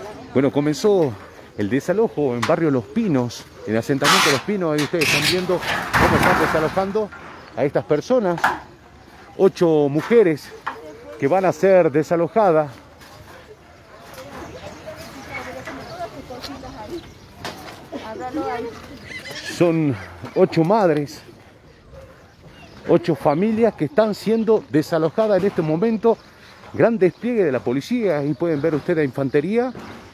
Bueno, comenzó el desalojo en barrio Los Pinos, en el asentamiento Los Pinos. Ahí ustedes están viendo cómo están desalojando a estas personas. 8 mujeres que van a ser desalojadas. Son 8 madres, 8 familias que están siendo desalojadas en este momento. Gran despliegue de la policía. Ahí pueden ver ustedes la infantería.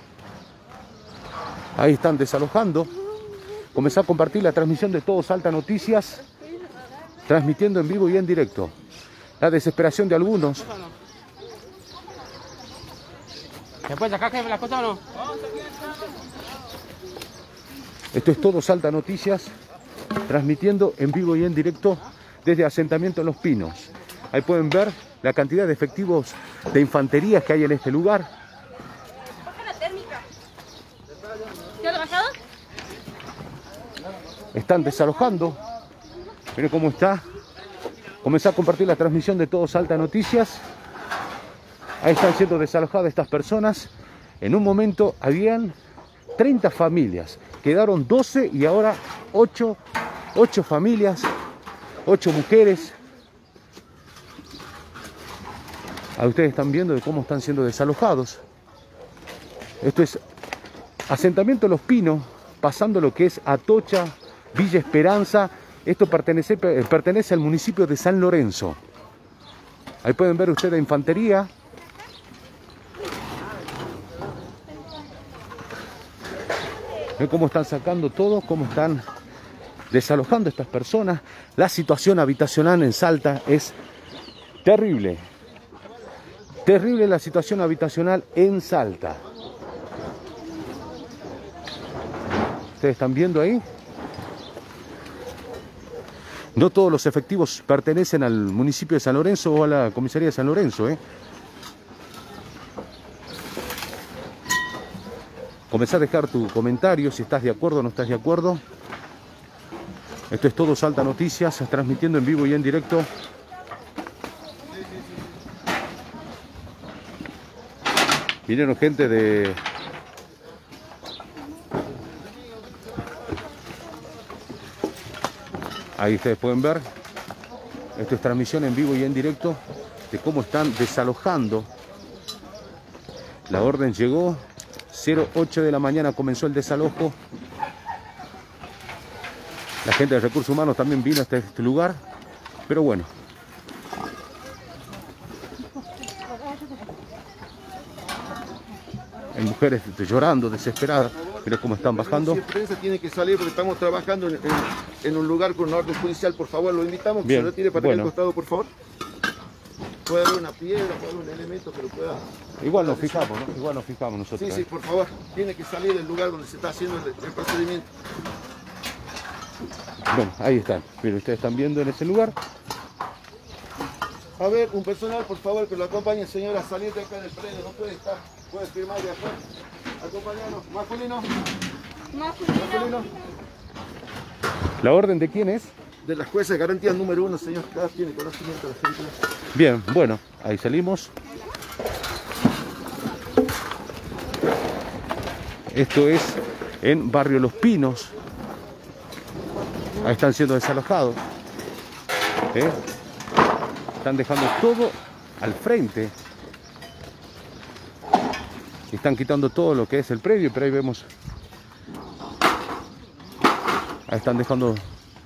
Ahí están desalojando. Comenzó a compartir la transmisión de Todo Salta Noticias, transmitiendo en vivo y en directo. La desesperación de algunos. ¿Se puede sacar las cosas o no? Esto es Todo Salta Noticias, transmitiendo en vivo y en directo desde asentamiento Los Pinos. Ahí pueden ver la cantidad de efectivos de infantería que hay en este lugar. Están desalojando. Miren cómo está. Comenzó a compartir la transmisión de Todo Salta Noticias. Ahí están siendo desalojadas estas personas. En un momento habían 30 familias. Quedaron 12 y ahora 8 familias, 8 mujeres. Ahí ustedes están viendo de cómo están siendo desalojados. Esto es asentamiento Los Pinos, pasando lo que es Atocha, Villa Esperanza. Esto pertenece al municipio de San Lorenzo. Ahí pueden ver ustedes la infantería. Ven cómo están sacando todo, cómo están desalojando a estas personas. La situación habitacional en Salta es terrible. Terrible la situación habitacional en Salta. Ustedes están viendo ahí. No todos los efectivos pertenecen al municipio de San Lorenzo o a la comisaría de San Lorenzo, Comenzá a dejar tu comentario si estás de acuerdo o no estás de acuerdo. Esto es Todo Salta Noticias, transmitiendo en vivo y en directo. Vinieron gente de... Ahí ustedes pueden ver. Esto es transmisión en vivo y en directo de cómo están desalojando. La orden llegó. 08 de la mañana comenzó el desalojo. La gente de Recursos Humanos también vino hasta este lugar. Pero bueno. Hay mujeres llorando, desesperadas. Mira cómo están bajando. Si la prensa tiene que salir porque estamos trabajando en un lugar con una orden judicial, por favor, lo invitamos que se retire para el costado, por favor. Puede haber una piedra, puede haber un elemento que lo pueda... Igual nos fijamos, ¿no? Igual nos fijamos nosotros. Sí, por favor, tiene que salir del lugar donde se está haciendo el procedimiento. Bueno, ahí están. Pero ustedes están viendo en ese lugar. A ver, un personal, por favor, que lo acompañe, señora, a salir de acá del predio. No puede estar, puede firmar de afuera. Acompañarnos. Masculino. Masculino. ¿La orden de quién es? De la jueza de garantías número 1, señor. Cada tiene conocimiento de la gente. Bien, bueno, ahí salimos. Esto es en barrio Los Pinos. Ahí están siendo desalojados. Están dejando todo al frente. Están quitando todo lo que es el predio, pero ahí vemos. Ahí están dejando.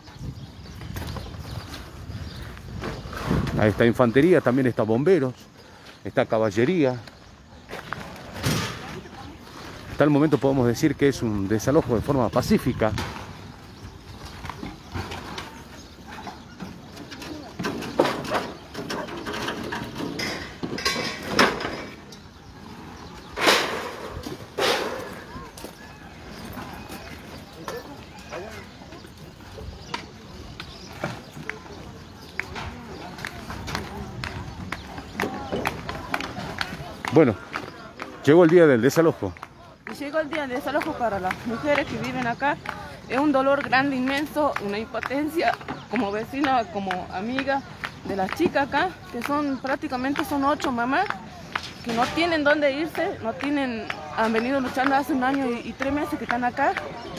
Ahí está infantería, también está bomberos, está caballería. Hasta el momento podemos decir que es un desalojo de forma pacífica. Bueno, llegó el día del desalojo. Llegó el día del desalojo para las mujeres que viven acá. Es un dolor grande, inmenso, una impotencia como vecina, como amiga de las chicas acá, que son prácticamente 8 mamás, que no tienen dónde irse, no tienen han venido luchando hace 1 año y 3 meses que están acá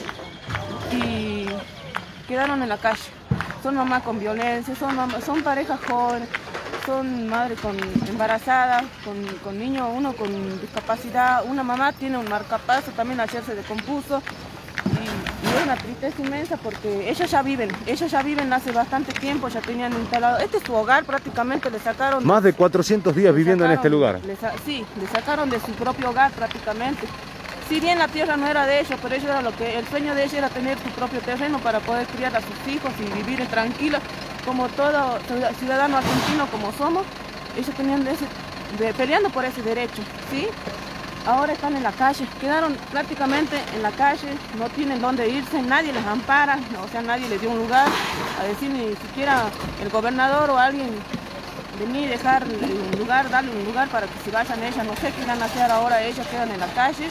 y quedaron en la calle. Son mamás con violencia, son parejas jóvenes, son madres embarazadas, con niños, uno con discapacidad, una mamá tiene un marcapaso, también ayer se descompuso. Y es una tristeza inmensa porque ellas ya viven hace bastante tiempo, ya tenían instalado, este es su hogar prácticamente, le sacaron... Más de 400 días viviendo en este lugar. Sí, le sacaron de su propio hogar prácticamente. Si bien la tierra no era de ellos, pero ellos era el sueño de ellos era tener su propio terreno para poder criar a sus hijos y vivir tranquilos, como todo ciudadano argentino como somos, ellos tenían peleando por ese derecho, ¿sí? Ahora están en la calle, quedaron prácticamente en la calle, no tienen dónde irse, nadie les ampara, o sea, nadie les dio un lugar, a decir ni siquiera el gobernador o alguien venir, dejar un lugar, darle un lugar para que se vayan ellas, no sé qué van a hacer ahora, ellas quedan en la calle.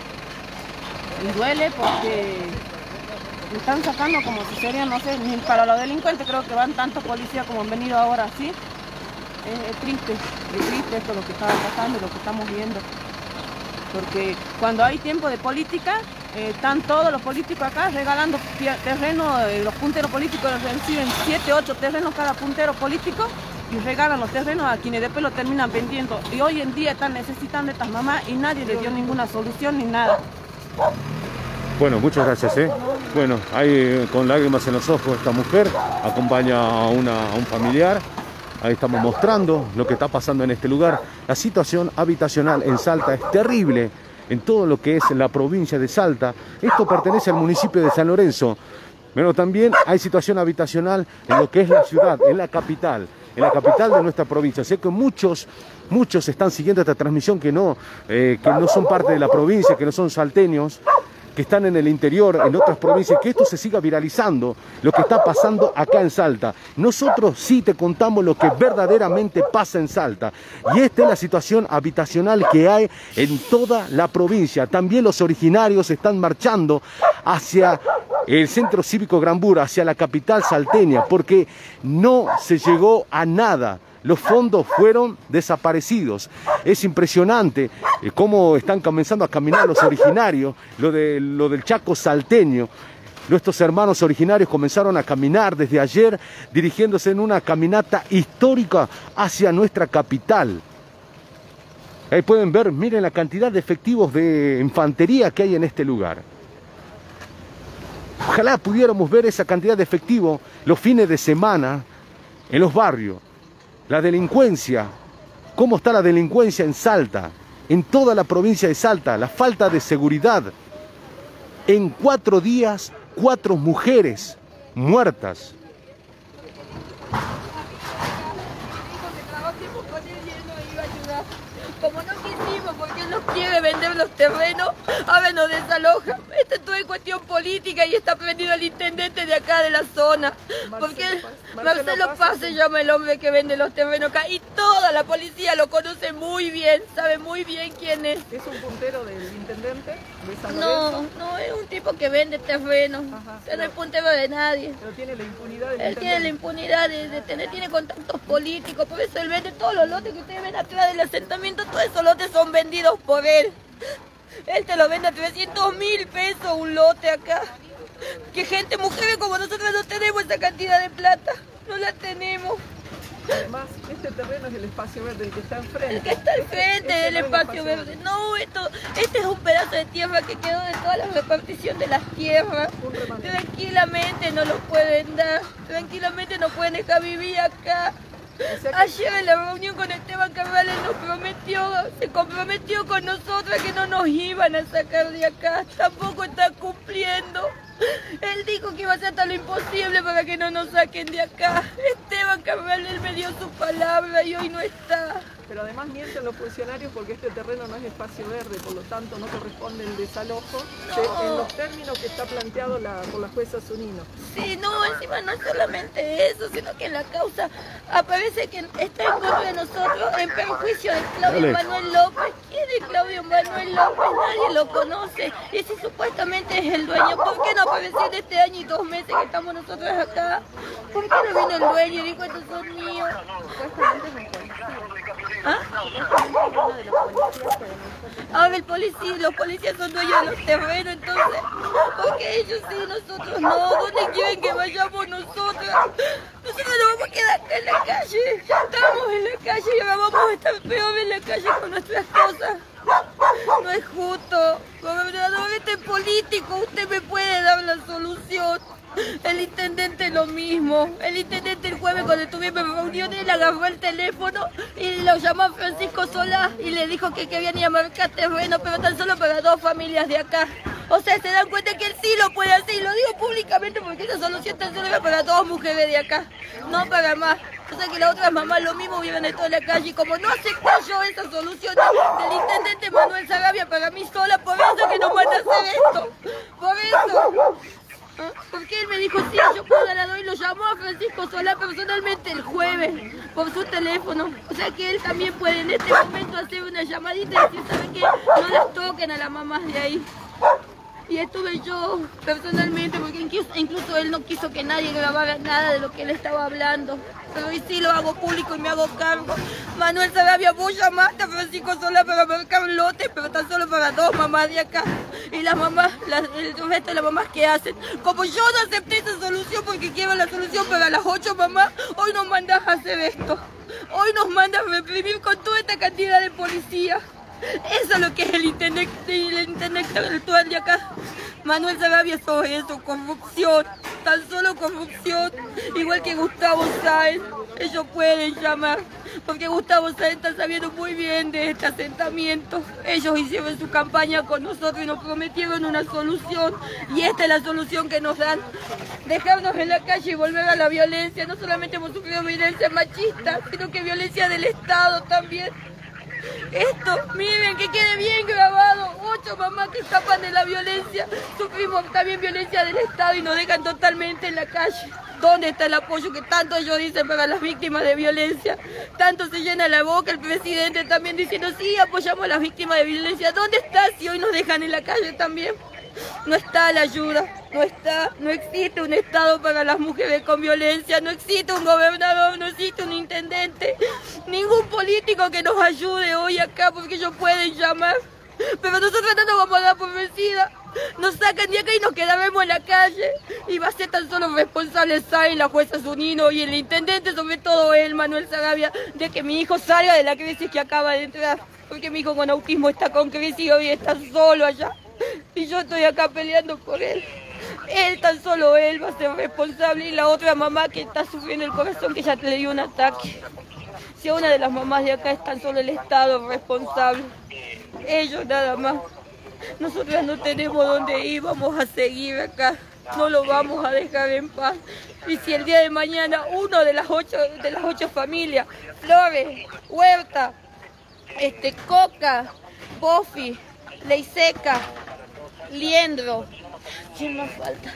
Y duele porque me están sacando como si serían, no sé, ni para los delincuentes creo que van tantos policías como han venido ahora, ¿sí? Es triste esto lo que está pasando y lo que estamos viendo. Porque cuando hay tiempo de política, están todos los políticos acá regalando terrenos, los punteros políticos reciben 7, 8 terrenos cada puntero político y regalan los terrenos a quienes después lo terminan vendiendo. Y hoy en día están necesitando estas mamás y nadie les dio ninguna solución ni nada. Bueno, muchas gracias. Bueno, ahí con lágrimas en los ojos esta mujer acompaña a un familiar. Ahí estamos mostrando lo que está pasando en este lugar. La situación habitacional en Salta es terrible en todo lo que es la provincia de Salta. Esto pertenece al municipio de San Lorenzo. Pero también hay situación habitacional en lo que es la ciudad, en la capital de nuestra provincia. Sé que muchos están siguiendo esta transmisión que no son parte de la provincia, que no son salteños, que están en el interior, en otras provincias, que esto se siga viralizando, lo que está pasando acá en Salta. Nosotros sí te contamos lo que verdaderamente pasa en Salta. Y esta es la situación habitacional que hay en toda la provincia. También los originarios están marchando hacia el Centro Cívico Granbura, hacia la capital salteña, porque no se llegó a nada. Los fondos fueron desaparecidos. Es impresionante cómo están comenzando a caminar los originarios, lo del Chaco salteño. Nuestros hermanos originarios comenzaron a caminar desde ayer, dirigiéndose en una caminata histórica hacia nuestra capital. Ahí pueden ver, miren la cantidad de efectivos de infantería que hay en este lugar. Ojalá pudiéramos ver esa cantidad de efectivos los fines de semana en los barrios. La delincuencia, cómo está la delincuencia en Salta, en toda la provincia de Salta, la falta de seguridad. En 4 días, 4 mujeres muertas. Como no quisimos, porque él nos quiere vender los terrenos, ahora nos desaloja. Esto es todo cuestión política y está prendido el intendente de acá de la zona. Porque Marcelo Paz se llama el hombre que vende los terrenos acá y toda la policía lo conoce muy bien, sabe muy bien quién es. ¿Es un puntero del intendente de San Lorenzo? No, es un tipo que vende terrenos. No es puntero de nadie. Pero tiene la impunidad del Él tiene la impunidad de tener, tiene contactos políticos, por eso él vende todos los lotes que ustedes ven atrás del asentamiento, todos esos lotes son vendidos por él. Él te lo vende a 300.000 pesos un lote acá. Que gente, mujeres como nosotros no tenemos esa cantidad de plata, no la tenemos. Además, este terreno es el espacio verde, el que está enfrente. El que está enfrente del espacio verde. No, este es un pedazo de tierra que quedó de toda la repartición de las tierras. Tranquilamente no lo pueden dar, tranquilamente no pueden dejar vivir acá. O sea que... Ayer en la reunión con Esteban Carvalho se comprometió con nosotras que no nos iban a sacar de acá, tampoco está cumpliendo. Él dijo que iba a hacer hasta lo imposible para que no nos saquen de acá. Esteban Carvalho, él me dio su palabra y hoy no está. Pero además mienten los funcionarios porque este terreno no es espacio verde, por lo tanto no corresponde el desalojo en los términos que está planteado por la jueza Zunino. Sí, no, encima no es solamente eso, sino que en la causa aparece que está en contra de nosotros en perjuicio de Claudio Manuel López. ¿Quién es Claudio Manuel López? Nadie lo conoce. Y si supuestamente es el dueño, ¿por qué no apareció en este año y 2 meses que estamos nosotros acá? ¿Por qué no vino el dueño y dijo estos son míos? ¿Ah? Ahora los policías son dueños de los terrenos, entonces, porque ellos sí, nosotros no. ¿Dónde quieren que vayamos nosotros? Nosotros nos vamos a quedar acá en la calle. Ya estamos en la calle y ahora vamos a estar peor en la calle con nuestras cosas. No es justo. Gobernador, este es político, usted me puede dar la solución. El intendente lo mismo. El intendente el jueves cuando estuvimos en reuniones le agarró el teléfono y lo llamó a Francisco Solá y le dijo que querían ir a marcar terreno, pero tan solo para 2 familias de acá. O sea, se dan cuenta que él sí lo puede hacer y lo digo públicamente porque esa solución tan solo era para 2 mujeres de acá, no para más. O sea que las otras mamás lo mismo viven en toda la calle y como no acepté yo esa solución del intendente Manuel Sarabia para mí sola, por eso que no manda a hacer esto. Por eso. Porque él me dijo, sí, yo puedo la doy, lo llamó a Francisco Solá personalmente el jueves por su teléfono. O sea que él también puede en este momento hacer una llamadita y decir, ¿saben qué? No las toquen a las mamás de ahí. Y estuve yo personalmente, porque incluso él no quiso que nadie grabara nada de lo que él estaba hablando. Pero hoy sí lo hago público y me hago cargo. Manuel Sarabia, vos llamaste a Francisco Solá para marcar un lote, pero tan solo para 2 mamás de acá. Y las mamás, el resto de las mamás que hacen. Como yo no acepté esa solución porque quiero la solución para las 8 mamás, hoy nos mandas a hacer esto. Hoy nos mandas a reprimir con toda esta cantidad de policía. Eso es lo que es el intendente actual de acá. Manuel Sarabia sobre eso, corrupción, tan solo corrupción, igual que Gustavo Sáenz. Ellos pueden llamar, porque Gustavo Sáenz está sabiendo muy bien de este asentamiento. Ellos hicieron su campaña con nosotros y nos prometieron una solución, y esta es la solución que nos dan. Dejarnos en la calle y volver a la violencia. No solamente hemos sufrido violencia machista, sino que violencia del Estado también. Esto, miren, que quede bien grabado. 8 mamás que escapan de la violencia. Sufrimos también violencia del Estado y nos dejan totalmente en la calle. ¿Dónde está el apoyo que tanto ellos dicen para las víctimas de violencia? Tanto se llena la boca el presidente también diciendo, sí, apoyamos a las víctimas de violencia. ¿Dónde está si hoy nos dejan en la calle también? No está la ayuda, no existe un Estado para las mujeres con violencia, no existe un gobernador, no existe un intendente, ningún político que nos ayude hoy acá porque ellos pueden llamar. Pero nosotros no nos vamos a dar por vencida, nos sacan de acá y nos quedaremos en la calle. Y va a ser tan solo responsable Sáenz, la jueza Zunino y el intendente, sobre todo él, Manuel Sarabia, de que mi hijo salga de la crisis que acaba de entrar. Porque mi hijo con autismo está con crisis y hoy está solo allá. Y yo estoy acá peleando por él. Él, tan solo él va a ser responsable y la otra mamá que está sufriendo el corazón que ya le dio un ataque. Si a una de las mamás de acá es tan solo el Estado responsable, ellos nada más. Nosotras no tenemos dónde ir, vamos a seguir acá, no lo vamos a dejar en paz. Y si el día de mañana uno de las ocho familias, Flores, Huerta, Coca, Bofi, Leiseca, Liendro, ¿quién más falta?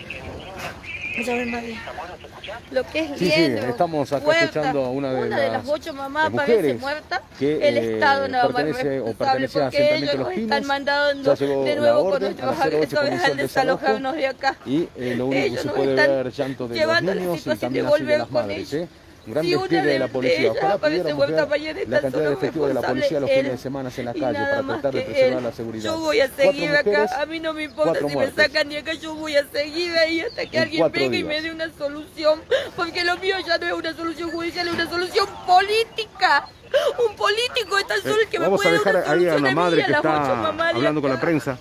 Isabel María. Lo que es Liendro, sí, estamos acá Huerta, escuchando a una de las 8 mamás parece muerta, que el Estado nada más es responsable porque ellos nos están mandando de nuevo con nuestros agresores al desalojarnos de acá. Y lo único que se puede ver llanto de los niños y también así de las madres, gran despliegue de la policía. Ojalá pudiéramos ver la cantidad de efectivos de la policía los fines de semana en la calle para tratar de preservar la seguridad. Yo voy a seguir acá, a mí no me importa si me sacan de acá, yo voy a seguir ahí hasta que alguien venga y me dé una solución, porque lo mío ya no es una solución judicial, es una solución política. Un político es tan solo el que me puede dar una solución. Vamos a dejar ahí a la madre que está hablando con la prensa.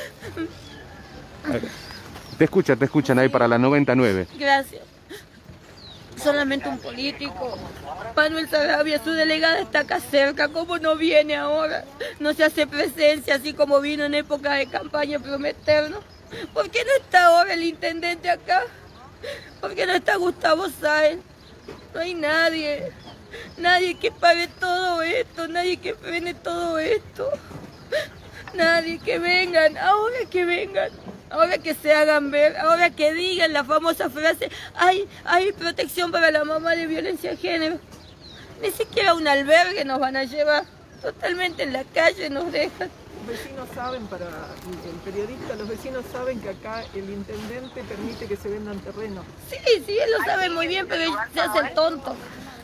Te escuchan ahí para la 99. Gracias. Solamente un político. Manuel Sarabia, su delegada está acá cerca. ¿Cómo no viene ahora? No se hace presencia así como vino en época de campaña a prometernos. ¿Por qué no está ahora el intendente acá? ¿Por qué no está Gustavo Sáenz? No hay nadie. Nadie que pague todo esto. Nadie que frene todo esto. Nadie, que vengan. Ahora que vengan. Ahora que se hagan ver, ahora que digan la famosa frase, hay protección para la mamá de violencia de género. Ni siquiera un albergue nos van a llevar, totalmente en la calle nos dejan. Los vecinos saben, para el periodista, los vecinos saben que acá el intendente permite que se vendan terrenos. Sí, él lo sabe muy bien, pero él se hace el tonto.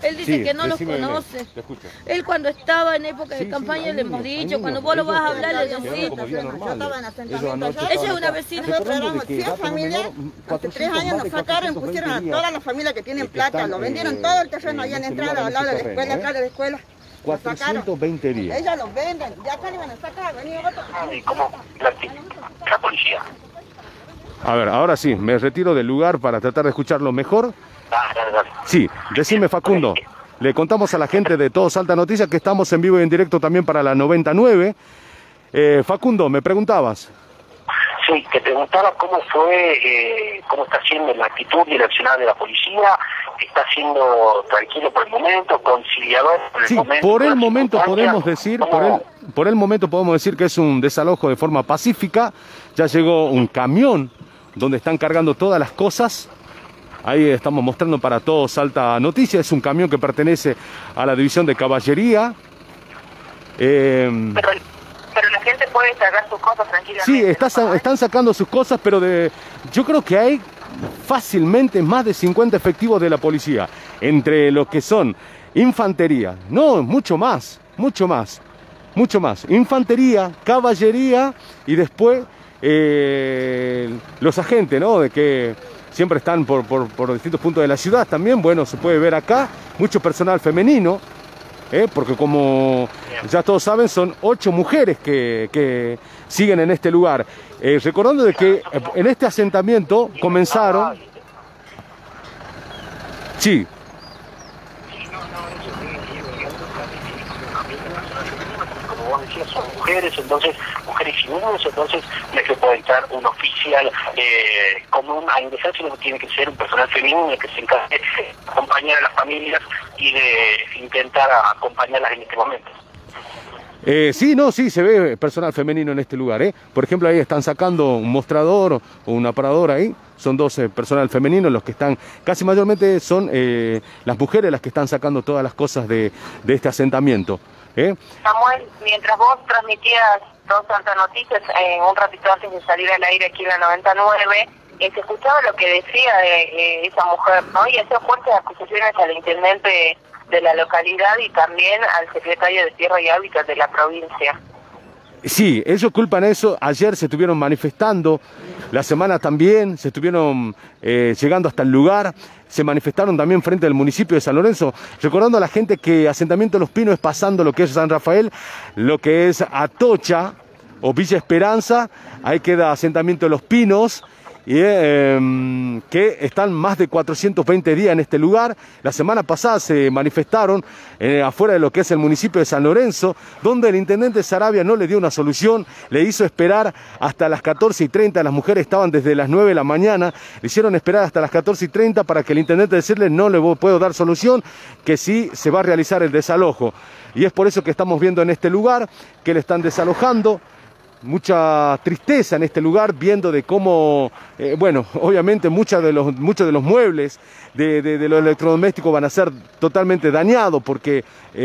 Él dice que no los conoce. Él cuando estaba en época de campaña le hemos dicho, cuando vos lo vas a hablar le decís. Ella es una vecina. Hace 3 años nos sacaron, pusieron a todas las familias que tienen plata, lo vendieron todo el terreno, habían entrado al lado de la escuela, acá de la escuela. 420 días. Ellas los venden, de acá le van a sacar, vení otro. ¿Cómo la policía? A ver, ahora sí, me retiro del lugar para tratar de escucharlo mejor. Dale. Sí, decime Facundo, le contamos a la gente de Todo Salta Noticias que estamos en vivo y en directo también para la 99. Facundo, me preguntabas. Sí, te preguntaba cómo está siendo la actitud y el accionar de la policía. ¿Está siendo tranquilo por el momento, conciliador por el momento? Sí, por el momento podemos decir, por el momento podemos decir que es un desalojo de forma pacífica. Ya llegó un camión donde están cargando todas las cosas. Ahí estamos mostrando para Todo Salta Noticias. Es un camión que pertenece a la división de caballería. Pero la gente puede sacar sus cosas tranquilamente. Sí, están sacando sus cosas, pero yo creo que hay fácilmente más de 50 efectivos de la policía. Entre los que son infantería, no, mucho más. Infantería, caballería y después los agentes, ¿no? De que siempre están por distintos puntos de la ciudad también. Bueno, se puede ver acá mucho personal femenino, porque como ya todos saben, son 8 mujeres que siguen en este lugar. Recordando de que en este asentamiento comenzaron... Sí. Como vos decías, son mujeres, entonces mujeres y niños, entonces no es que pueda entrar un oficial común a ingresar, sino que tiene que ser un personal femenino que se encargue de acompañar a las familias y de intentar acompañarlas en este momento. Sí, se ve personal femenino en este lugar, Por ejemplo, ahí están sacando un mostrador o un aparador ahí. Son 12 personal femenino los que están, casi mayormente son las mujeres las que están sacando todas las cosas de este asentamiento. Samuel, mientras vos transmitías Todo Salta Noticias, un ratito antes de salir al aire aquí en la 99, se escuchaba lo que decía esa mujer, ¿no? Y hacía fuertes acusaciones al intendente de la localidad y también al secretario de Tierra y Hábitat de la provincia. Sí, ellos culpan eso. Ayer se estuvieron manifestando, la semana también se estuvieron llegando hasta el lugar, se manifestaron también frente al municipio de San Lorenzo, recordando a la gente que asentamiento Los Pinos es pasando lo que es San Rafael, lo que es Atocha o Villa Esperanza, ahí queda asentamiento Los Pinos, y que están más de 420 días en este lugar. La semana pasada se manifestaron afuera de lo que es el municipio de San Lorenzo, donde el intendente Sarabia no le dio una solución, le hizo esperar hasta las 14:30, las mujeres estaban desde las 9 de la mañana, le hicieron esperar hasta las 14:30 para que el intendente decirle no le puedo dar solución, que sí se va a realizar el desalojo. Y es por eso que estamos viendo en este lugar que le están desalojando. Mucha tristeza en este lugar, viendo de cómo, bueno, obviamente muchos de los muebles de los electrodomésticos van a ser totalmente dañados porque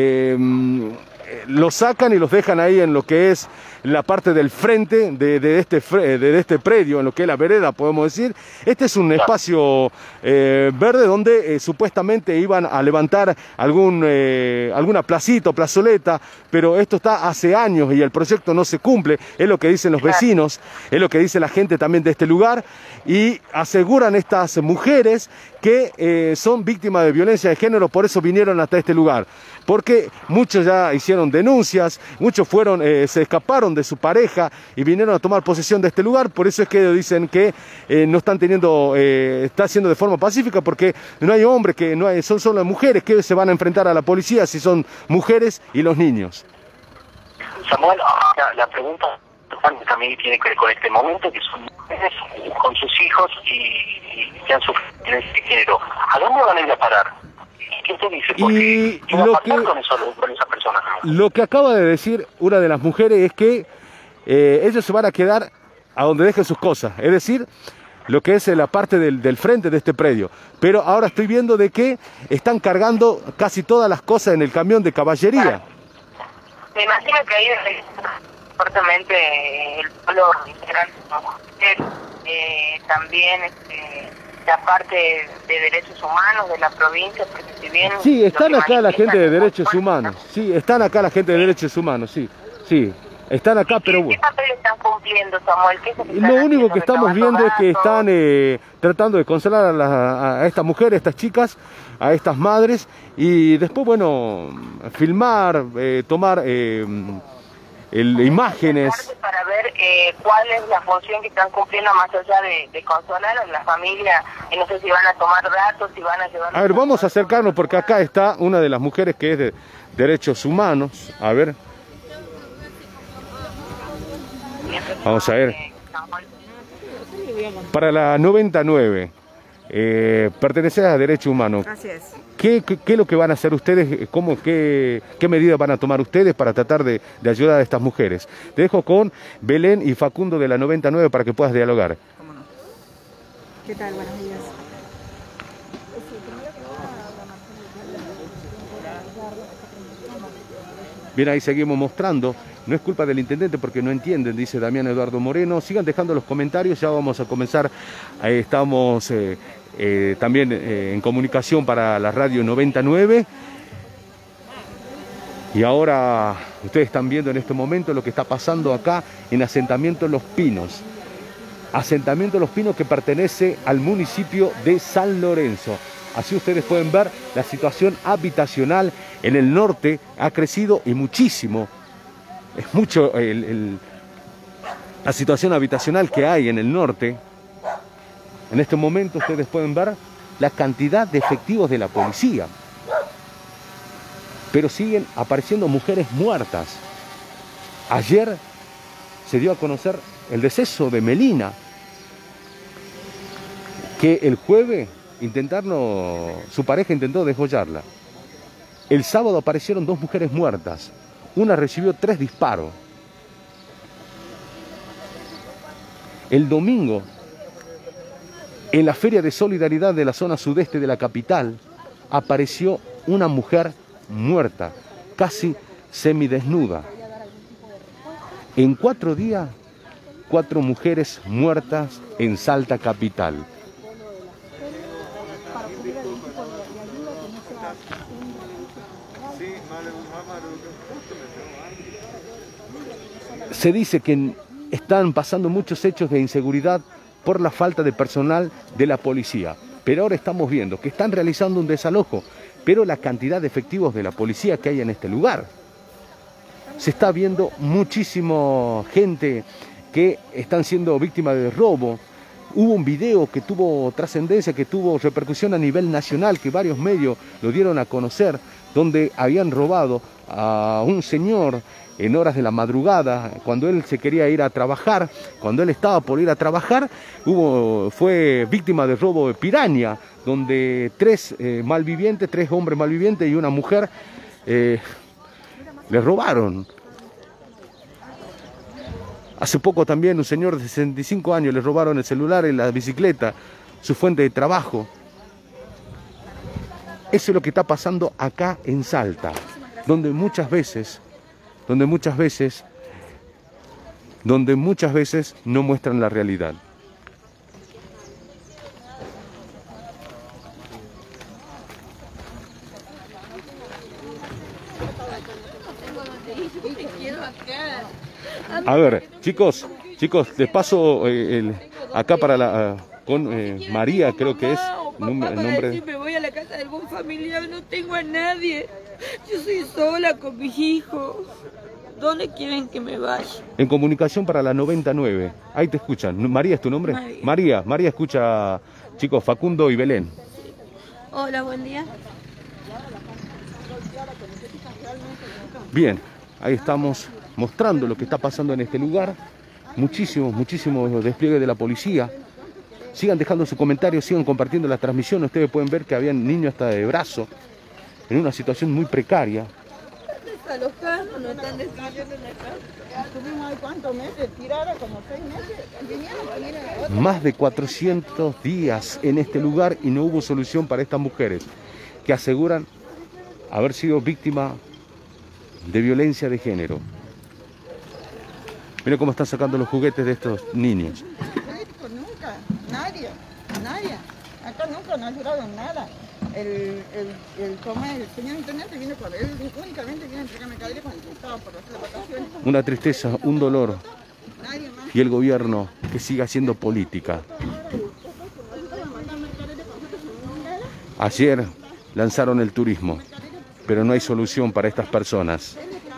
los sacan y los dejan ahí en lo que es la parte del frente de este predio, en lo que es la vereda, podemos decir. Este es un espacio verde donde supuestamente iban a levantar alguna placita o plazoleta, pero esto está hace años y el proyecto no se cumple, es lo que dicen los vecinos, es lo que dice la gente también de este lugar, y aseguran estas mujeres que son víctimas de violencia de género, por eso vinieron hasta este lugar, porque muchos ya hicieron denuncias, muchos se escaparon de su pareja y vinieron a tomar posesión de este lugar. Por eso es que dicen que no están está haciendo de forma pacífica, porque no hay hombres, son solo mujeres que se van a enfrentar a la policía, si son mujeres y los niños. Samuel, la pregunta también tiene que ver con este momento, que son mujeres con sus hijos y que han sufrido violencia de género. ¿A dónde van a ir a parar? ¿Qué te dice? Porque ¿qué va a pasar con esa persona? Lo que acaba de decir una de las mujeres es que ellos se van a quedar a donde dejen sus cosas, es decir, lo que es la parte del frente de este predio. Pero ahora estoy viendo de que están cargando casi todas las cosas en el camión de caballería. Me imagino que ahí fuertemente el pueblo literal también la parte de derechos humanos de la provincia, porque si bien... Sí, están acá la gente de derechos humanos, sí, están acá la gente de derechos humanos, sí, sí, están acá, pero bueno. ¿Qué papel están cumpliendo, Samuel? ¿Qué es lo que están Lo único haciendo? que estamos viendo es que están tratando de consolar a estas mujeres, a estas chicas, a estas madres, y después, bueno, filmar, tomar imágenes. Para ver cuál es la función que están cumpliendo más allá de consolar a la familia, y no sé si van a tomar datos, si van a llevar... A ver, vamos a acercarnos porque acá está una de las mujeres que es de derechos humanos, a ver. Vamos a ver. Para la 99, pertenecer a derechos humanos. Así es. ¿Qué es lo que van a hacer ustedes? ¿Qué medidas van a tomar ustedes para tratar de ayudar a estas mujeres? Te dejo con Belén y Facundo de la 99 para que puedas dialogar. ¿Cómo no? ¿Qué tal? Buenos días. Bien, ahí seguimos mostrando. No es culpa del intendente porque no entienden, dice Damián Eduardo Moreno. Sigan dejando los comentarios, ya vamos a comenzar. Estamos también en comunicación para la radio 99. Y ahora ustedes están viendo en este momento lo que está pasando acá en Asentamiento Los Pinos. Asentamiento Los Pinos que pertenece al municipio de San Lorenzo. Así ustedes pueden ver la situación habitacional en el norte ha crecido y muchísimo. Es mucho la situación habitacional que hay en el norte. En este momento ustedes pueden ver la cantidad de efectivos de la policía. Pero siguen apareciendo mujeres muertas. Ayer se dio a conocer el deceso de Melina, que el jueves su pareja intentó desgollarla. El sábado aparecieron 2 mujeres muertas. Una recibió 3 disparos. El domingo, en la Feria de Solidaridad de la zona sudeste de la capital, apareció una mujer muerta, casi semidesnuda. En 4 días, 4 mujeres muertas en Salta capital. Se dice que están pasando muchos hechos de inseguridad por la falta de personal de la policía. Pero ahora estamos viendo que están realizando un desalojo, pero la cantidad de efectivos de la policía que hay en este lugar. Se está viendo muchísima gente que están siendo víctimas de robo. Hubo un video que tuvo trascendencia, que tuvo repercusión a nivel nacional, que varios medios lo dieron a conocer, donde habían robado a un señor en horas de la madrugada, cuando él se quería ir a trabajar, cuando él estaba por ir a trabajar, fue víctima de robo de Piraña, donde 3 malvivientes, 3 hombres malvivientes y una mujer le robaron. Hace poco también un señor de 65 años le robaron el celular y la bicicleta, su fuente de trabajo. Eso es lo que está pasando acá en Salta, donde muchas veces no muestran la realidad. A ver, chicos, les paso acá para con María, creo que es nombre. Me voy a la casa de algún familiar, no tengo a nadie. Yo soy sola con mis hijos. ¿Dónde quieren que me vaya? En comunicación para la 99. Ahí te escuchan. ¿María es tu nombre? María escucha, chicos, Facundo y Belén. Hola, buen día. Bien, ahí estamos mostrando lo que está pasando en este lugar. Muchísimo despliegue de la policía. Sigan dejando sus comentarios, sigan compartiendo la transmisión. Ustedes pueden ver que habían niños hasta de brazo, en una situación muy precaria. Desalojando, no están destruyendo la casa. Estuvimos ahí cuántos meses, tiraron como 6 meses. Más de 400 días en este lugar y no hubo solución para estas mujeres que aseguran haber sido víctimas de violencia de género. Miren cómo están sacando los juguetes de estos niños. Nunca, nadie. nunca nos ha ayudado en nada. El señor intendente viene cuando él únicamente viene a entregar mercadería cuando estaba por hacer las vacaciones. Una tristeza, un dolor. Y el gobierno que sigue haciendo política. Ayer lanzaron el turismo, pero no hay solución para estas personas.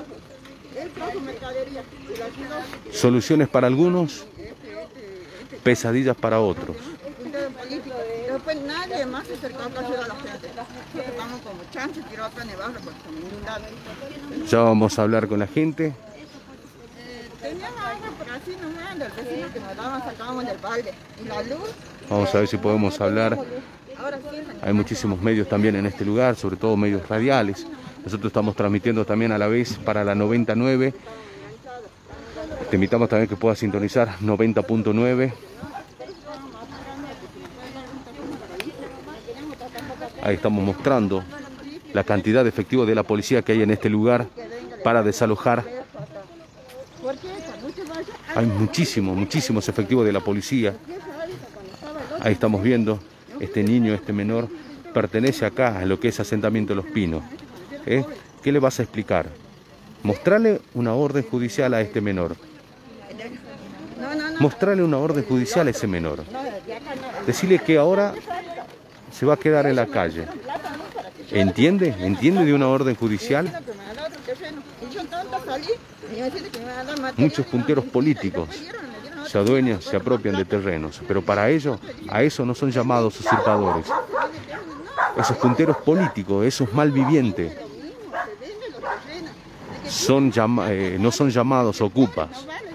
Soluciones para algunos, pesadillas para otros. Después nadie más se acercó acá a ayudar a la gente. Estamos como chanchos tirados acá en el barrio porque estamos inundados. Ya vamos a hablar con la gente. Teníamos agua, pero así nomás, del vecino que nos daban, sacábamos del balde. Y la luz. Vamos a ver si podemos hablar. Hay muchísimos medios también en este lugar, sobre todo medios radiales. Nosotros estamos transmitiendo también a la vez para la 99. Te invitamos también que puedas sintonizar 90.9. Ahí estamos mostrando la cantidad de efectivos de la policía que hay en este lugar para desalojar. Hay muchísimos efectivos de la policía. Ahí estamos viendo, este niño, este menor, pertenece acá a lo que es asentamiento Los Pinos. ¿Qué le vas a explicar? Mostrarle una orden judicial a este menor. Mostrarle una orden judicial a ese menor. Decirle que ahora se va a quedar en la calle. ¿Entiende? ¿Entiende de una orden judicial? Muchos punteros políticos se adueñan, se apropian de terrenos, pero para ello, a eso no son llamados usurpadores. Esos punteros políticos, esos malvivientes, no son llamados ocupas.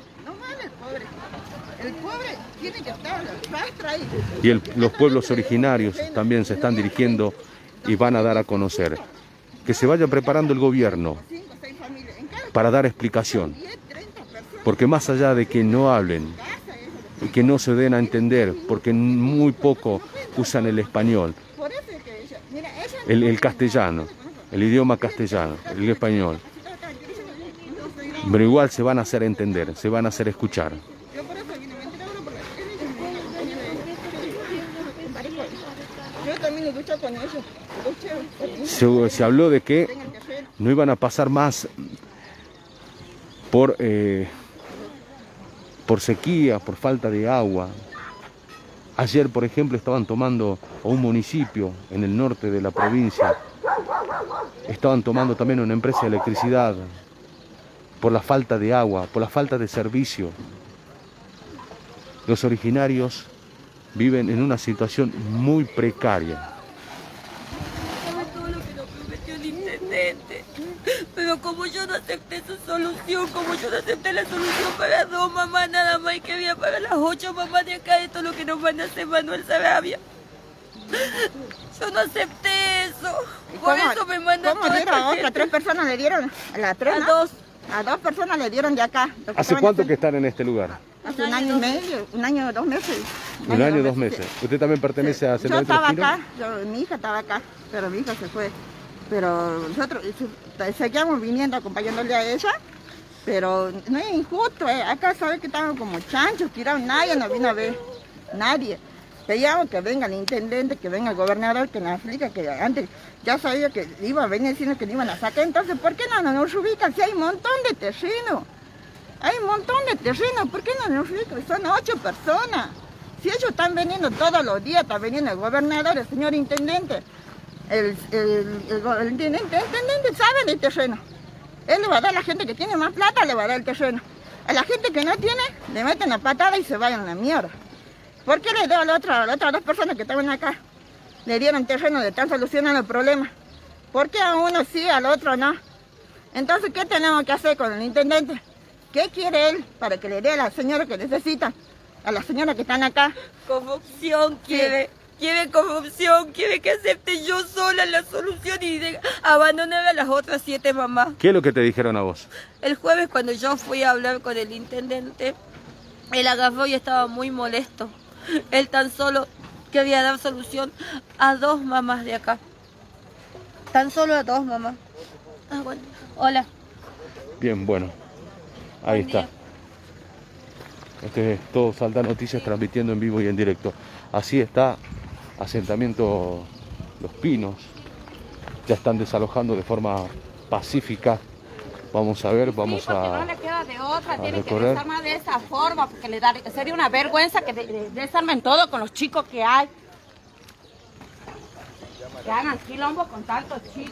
Y los pueblos originarios también se están dirigiendo y van a dar a conocer. Que se vaya preparando el gobierno para dar explicación. Porque más allá de que no hablen y que no se den a entender, porque muy poco usan el español, el castellano, el idioma castellano, el español, pero igual se van a hacer entender, se van a hacer escuchar. Se habló de que no iban a pasar más por sequía, por falta de agua. Ayer, por ejemplo, estaban tomando a un municipio en el norte de la provincia, estaban tomando también una empresa de electricidad por la falta de agua, por la falta de servicio. Los originarios viven en una situación muy precaria. Pero como yo no acepté esa solución, como yo no acepté la solución para 2 mamás nada más y que había para las 8 mamás de acá, esto es lo que nos van a hacer Manuel Sarabia. Yo no acepté eso. Por eso me mandan ¿Cómo dieron a otra? 3 personas le dieron? A 2 personas le dieron de acá. ¿Hace cuánto que están en este lugar? Hace 1 año y medio, 1 año, 2 meses. 1 año, 2 meses. ¿Usted también pertenece a asentamiento Los Pinos? Yo estaba acá, mi hija estaba acá, pero mi hija se fue. Pero nosotros seguíamos viniendo acompañándole a ella, pero no es injusto, acá sabe que estaban como chanchos, tirados, nadie nos vino a ver, nadie. Pedíamos que venga el intendente, que venga el gobernador, que nos explique, que antes ya sabía que iba a venir diciendo que nos iban a sacar, entonces ¿por qué no nos ubican si hay un montón de terreno? Hay un montón de terreno, ¿por qué no nos ubican? Son 8 personas. Si ellos están veniendo todos los días, está veniendo el gobernador, el señor intendente. El intendente sabe del terreno. Él le va a dar a la gente que tiene más plata, le va a dar el terreno. A la gente que no tiene, le meten la patada y se vayan a la mierda. ¿Por qué le dio a las otras 2 personas que estaban acá? Le dieron terreno, le están solucionando el problema. ¿Por qué a uno sí, al otro no? Entonces, ¿qué tenemos que hacer con el intendente? ¿Qué quiere él para que le dé a la señora que necesita? A las señoras que están acá. Corrupción quiere. Quiere corrupción, quiere que acepte yo sola la solución y abandonar a las otras 7 mamás. ¿Qué es lo que te dijeron a vos? El jueves cuando yo fui a hablar con el intendente, él agarró y estaba muy molesto. Él tan solo quería dar solución a 2 mamás de acá. Tan solo a 2 mamás. Ah, bueno. Hola. Bien, bueno. Ahí está. Este es todo Salta Noticias transmitiendo en vivo y en directo. Así está asentamiento Los Pinos. Ya están desalojando de forma pacífica. Vamos a ver, vamos a... No le queda de otra, tiene que recorrer. desarmar de esa forma, porque sería una vergüenza que desarmen todo con los chicos que hay. Que hagan quilombo con tantos chicos.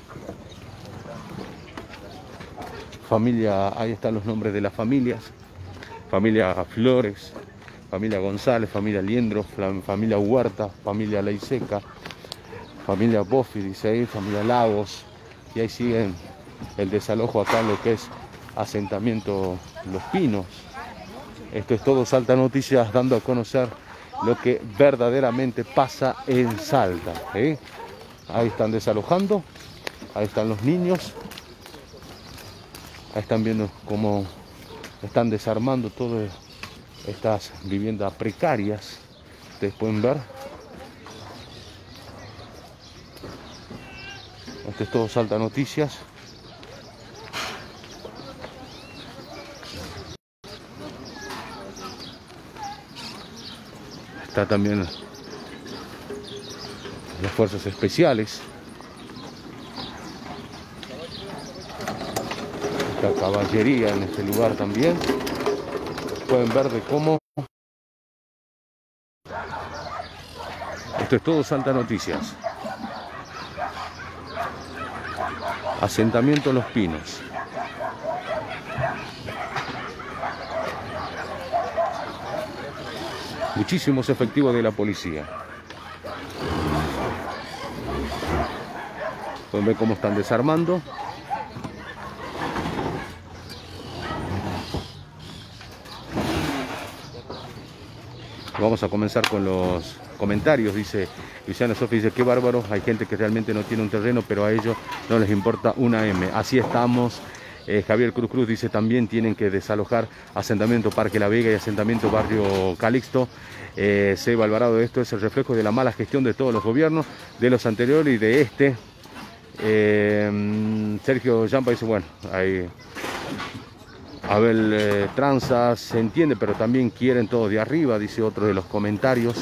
Familia, ahí están los nombres de las familias. Familia Flores, familia González, familia Liendro, familia Huerta, familia Leiseca, familia Boffi, dice ahí, familia Lagos. Y ahí siguen el desalojo acá en lo que es asentamiento Los Pinos. Esto es todo Salta Noticias, dando a conocer lo que verdaderamente pasa en Salta. Ahí están desalojando, ahí están los niños, ahí están viendo cómo están desarmando todas estas viviendas precarias. Ustedes pueden ver. Esto es todo Salta Noticias. Está también las fuerzas especiales. Está caballería en este lugar también. Pueden ver de cómo. Esto es todo Salta Noticias. Asentamiento Los Pinos. Muchísimos efectivos de la policía. Pueden ver cómo están desarmando. Vamos a comenzar con los comentarios. Dice Luciano Sofi, dice: qué bárbaro, hay gente que realmente no tiene un terreno, pero a ellos no les importa una M. Así estamos. Javier Cruz dice: también tienen que desalojar asentamiento Parque La Vega y asentamiento Barrio Calixto. Seba Alvarado: esto es el reflejo de la mala gestión de todos los gobiernos, de los anteriores y de este. Sergio Yampa dice: bueno, hay Abel Tranza, se entiende, pero también quieren todo de arriba, dice otro de los comentarios.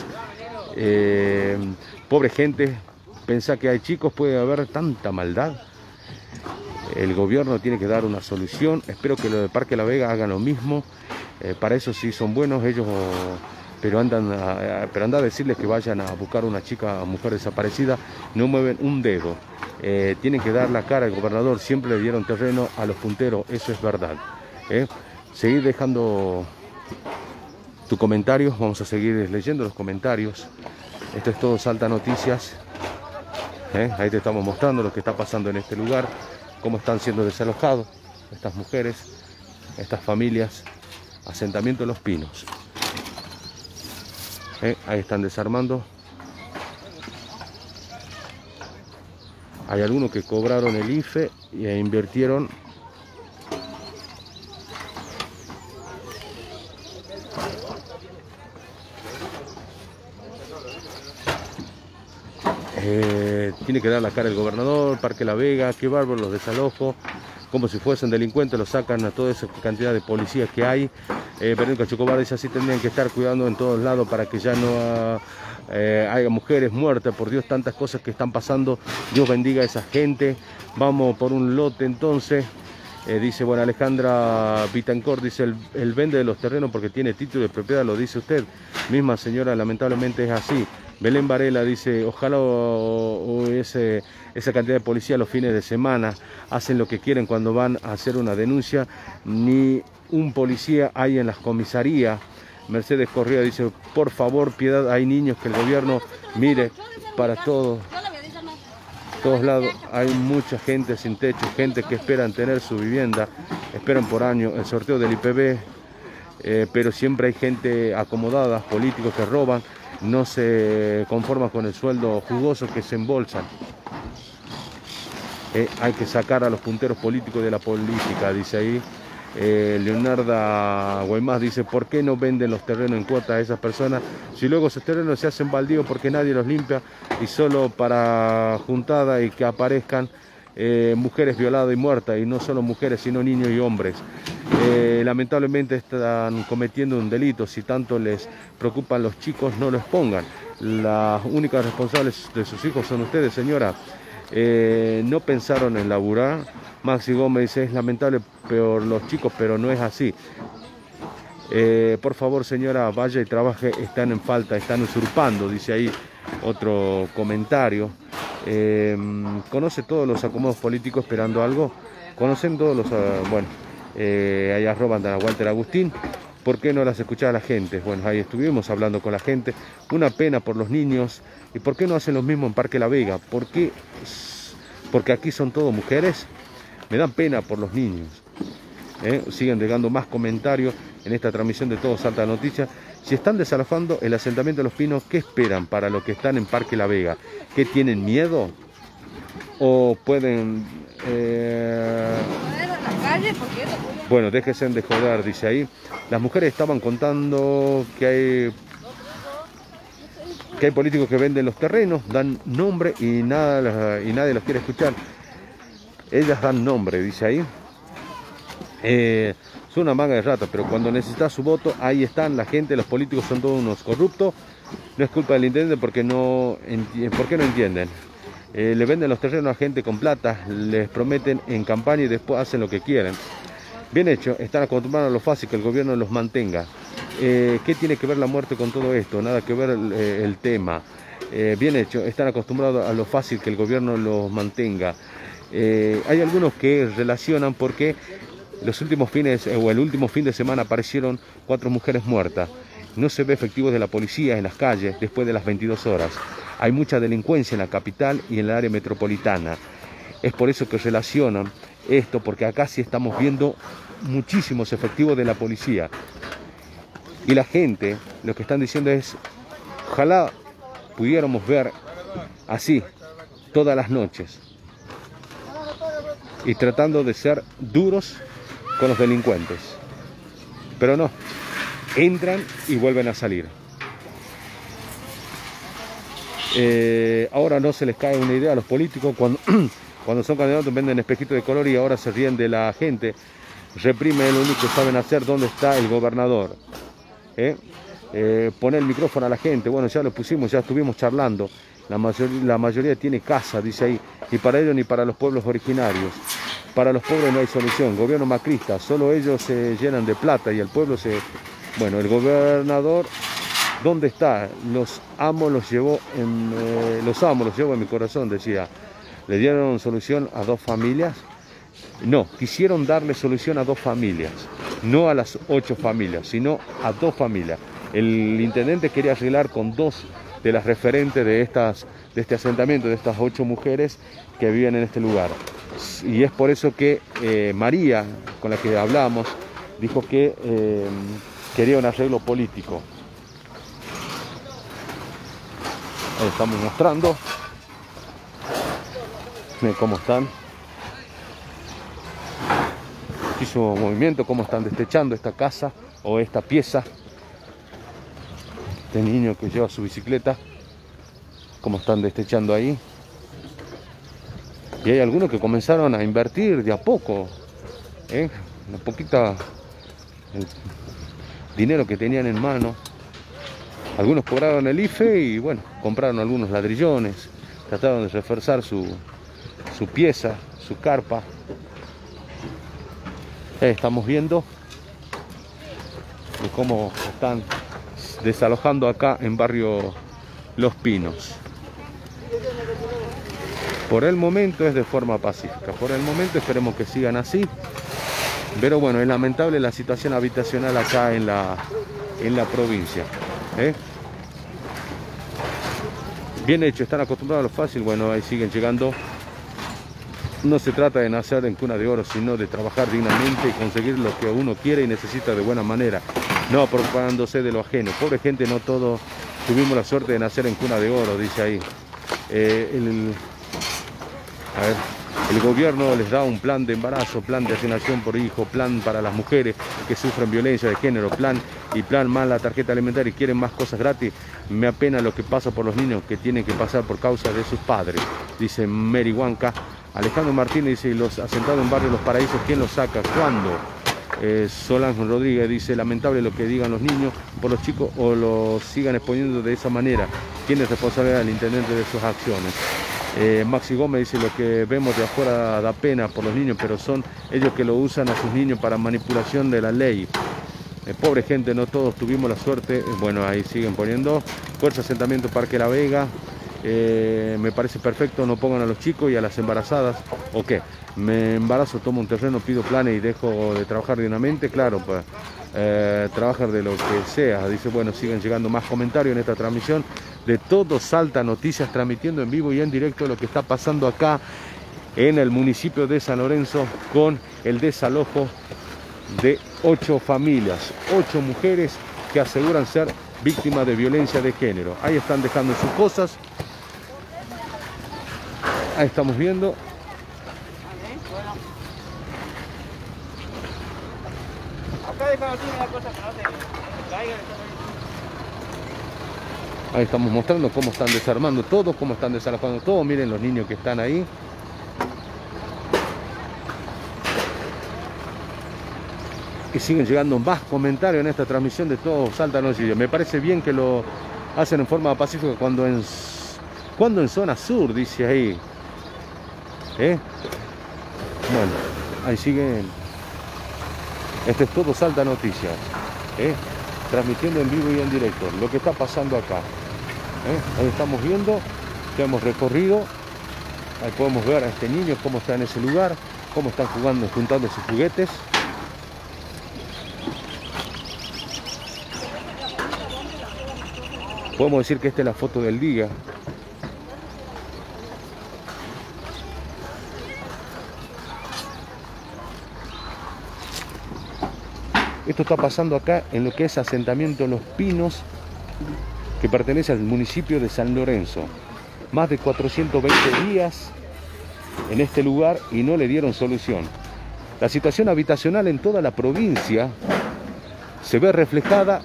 Pobre gente, pensá que hay chicos, puede haber tanta maldad. El gobierno tiene que dar una solución. Espero que lo de Parque La Vega hagan lo mismo. Para eso sí son buenos ellos, pero anda a decirles que vayan a buscar una chica, mujer desaparecida, no mueven un dedo. Tienen que dar la cara al gobernador, siempre le dieron terreno a los punteros, eso es verdad. Seguir dejando tu comentario, vamos a seguir leyendo los comentarios. Esto es todo Salta Noticias. Ahí te estamos mostrando lo que está pasando en este lugar, cómo están siendo desalojados estas mujeres, estas familias. Asentamiento Los Pinos. Ahí están desarmando. Hay algunos que cobraron el IFE e invirtieron tiene que dar la cara el gobernador. Parque La Vega, qué bárbaro, los desalojos, como si fuesen delincuentes, los sacan a toda esa cantidad de policías que hay. Verónica Chocobar dice: así tendrían que estar cuidando en todos lados para que ya no haya mujeres muertas. Por Dios, tantas cosas que están pasando. Dios bendiga a esa gente. Vamos por un lote entonces. Dice, bueno, Alejandra Vitancor dice: el vende de los terrenos porque tiene título de propiedad, lo dice usted. Misma señora, lamentablemente es así. Belén Varela dice: ojalá esa cantidad de policía los fines de semana hacen lo que quieren cuando van a hacer una denuncia. Ni un policía hay en las comisarías. Mercedes Correa dice: por favor, piedad, hay niños que el gobierno mire para todos lados. Hay mucha gente sin techo, gente que esperan tener su vivienda, esperan por año el sorteo del IPB, pero siempre hay gente acomodada, políticos que roban, no se conforman con el sueldo jugoso que se embolsan. Hay que sacar a los punteros políticos de la política, dice ahí. Leonarda Guaymás dice: ¿por qué no venden los terrenos en cuota a esas personas? Si luego esos terrenos se hacen baldíos porque nadie los limpia y solo para juntada y que aparezcan mujeres violadas y muertas, y no solo mujeres, sino niños y hombres. Lamentablemente están cometiendo un delito. Si tanto les preocupan los chicos, no lo expongan. Las únicas responsables de sus hijos son ustedes, señora. No pensaron en laburar. Maxi Gómez dice, es lamentable por los chicos, pero no es así. Por favor, señora, vaya y trabaje, están en falta, están usurpando, dice ahí otro comentario. Conoce todos los acomodos políticos esperando algo. Conocen todos los, bueno, ahí arroban a Walter Agustín. ¿Por qué no las escuchaba la gente? Bueno, ahí estuvimos hablando con la gente. Una pena por los niños. ¿Y por qué no hacen lo mismo en Parque La Vega? ¿Por qué? Porque aquí son todos mujeres. Me dan pena por los niños. Siguen llegando más comentarios en esta transmisión de Todo Salta Noticias. Si están desalojando el asentamiento de Los Pinos, ¿qué esperan para los que están en Parque La Vega? ¿Qué tienen miedo? ¿O pueden...? Bueno, déjense de joder, dice ahí. Las mujeres estaban contando que hay políticos que venden los terrenos, dan nombre y nadie los quiere escuchar. Ellas dan nombre, dice ahí. Son una manga de ratas, pero cuando necesitas su voto, ahí están la gente. Los políticos son todos unos corruptos. No es culpa del intendente porque no entienden. Le venden los terrenos a gente con plata, les prometen en campaña y después hacen lo que quieren. Bien hecho, están acostumbrados a lo fácil, que el gobierno los mantenga. ¿Qué tiene que ver la muerte con todo esto? Nada que ver el tema. Bien hecho, están acostumbrados a lo fácil, que el gobierno los mantenga. Hay algunos que relacionan porque los últimos fines o el último fin de semana aparecieron 4 mujeres muertas. No se ve efectivos de la policía en las calles después de las 22 horas. Hay mucha delincuencia en la capital y en el área metropolitana. Es por eso que relacionan esto, porque acá sí estamos viendo muchísimos efectivos de la policía. Y la gente, lo que están diciendo es, ojalá pudiéramos ver así todas las noches. Y tratando de ser duros con los delincuentes. Pero no, entran y vuelven a salir. Ahora no se les cae una idea a los políticos cuando son candidatos, venden espejitos de color y ahora se ríen de la gente. Reprime lo único que saben hacer. ¿Dónde está el gobernador? Poner el micrófono a la gente. Bueno, ya lo pusimos, ya estuvimos charlando. La mayoría tiene casa, dice ahí, ni para ellos ni para los pueblos originarios. Para los pobres no hay solución. Gobierno macrista, solo ellos se llenan de plata y el pueblo se... Bueno, el gobernador, ¿dónde está? Los amo, los llevo en mi corazón, decía. ¿Le dieron solución a 2 familias? No, quisieron darle solución a 2 familias. No a las 8 familias, sino a 2 familias. El intendente quería arreglar con 2 de las referentes de este asentamiento, de estas 8 mujeres que viven en este lugar. Y es por eso que María, con la que hablamos, dijo que quería un arreglo político. Ahí estamos mostrando cómo están. Muchísimo movimiento, cómo están destechando esta casa o esta pieza. Este niño que lleva su bicicleta, cómo están destechando ahí. Y hay algunos que comenzaron a invertir de a poco, una poquita el dinero que tenían en mano. Algunos cobraron el IFE y bueno, compraron algunos ladrillones, trataron de reforzar su pieza, su carpa. Estamos viendo cómo están desalojando acá en barrio Los Pinos. Por el momento es de forma pacífica, por el momento esperemos que sigan así. Pero bueno, es lamentable la situación habitacional acá en la provincia. Bien hecho, están acostumbrados a lo fácil. Bueno, ahí siguen llegando. No se trata de nacer en cuna de oro, sino de trabajar dignamente y conseguir lo que uno quiere y necesita de buena manera, no preocupándose de lo ajeno. Pobre gente, no todos tuvimos la suerte de nacer en cuna de oro, dice ahí. El gobierno les da un plan de embarazo, plan de asignación por hijo, plan para las mujeres que sufren violencia de género, plan más la tarjeta alimentaria y quieren más cosas gratis. Me apena lo que pasa por los niños que tienen que pasar por causa de sus padres, dice Mary Huanca. Alejandro Martínez dice, y los asentados en barrio Los Paraísos, ¿quién los saca? ¿Cuándo? Solange Rodríguez dice, lamentable lo que digan los niños por los chicos o los sigan exponiendo de esa manera. ¿Quién es responsabilidad del intendente de sus acciones? Maxi Gómez dice, lo que vemos de afuera da pena por los niños, pero son ellos que lo usan a sus niños para manipulación de la ley. Pobre gente, no todos tuvimos la suerte. Bueno, ahí siguen poniendo. Fuerza Asentamiento Parque La Vega. Me parece perfecto, no pongan a los chicos y a las embarazadas. ¿O qué? Me embarazo, tomo un terreno, pido planes y dejo de trabajar dignamente. Claro, pues trabajar de lo que sea. Dice, bueno, siguen llegando más comentarios en esta transmisión de Todo Salta Noticias, transmitiendo en vivo y en directo lo que está pasando acá en el municipio de San Lorenzo con el desalojo de 8 familias, 8 mujeres que aseguran ser víctimas de violencia de género. Ahí están dejando sus cosas. Ahí estamos viendo. Ahí estamos mostrando cómo están desarmando todo, cómo están desalojando todo. Miren los niños que están ahí. Y siguen llegando más comentarios en esta transmisión de Todo Salta Noticias. Me parece bien que lo hacen en forma pacífica cuando en zona sur, dice ahí. Bueno, ahí siguen. Este es Todo Salta Noticias, transmitiendo en vivo y en directo lo que está pasando acá. Ahí estamos viendo, que hemos recorrido. Ahí podemos ver a este niño cómo está en ese lugar, cómo están jugando, juntando sus juguetes. Podemos decir que esta es la foto del día. Esto está pasando acá en lo que es asentamiento Los Pinos, que pertenece al municipio de San Lorenzo. Más de 420 días en este lugar y no le dieron solución. La situación habitacional en toda la provincia se ve reflejada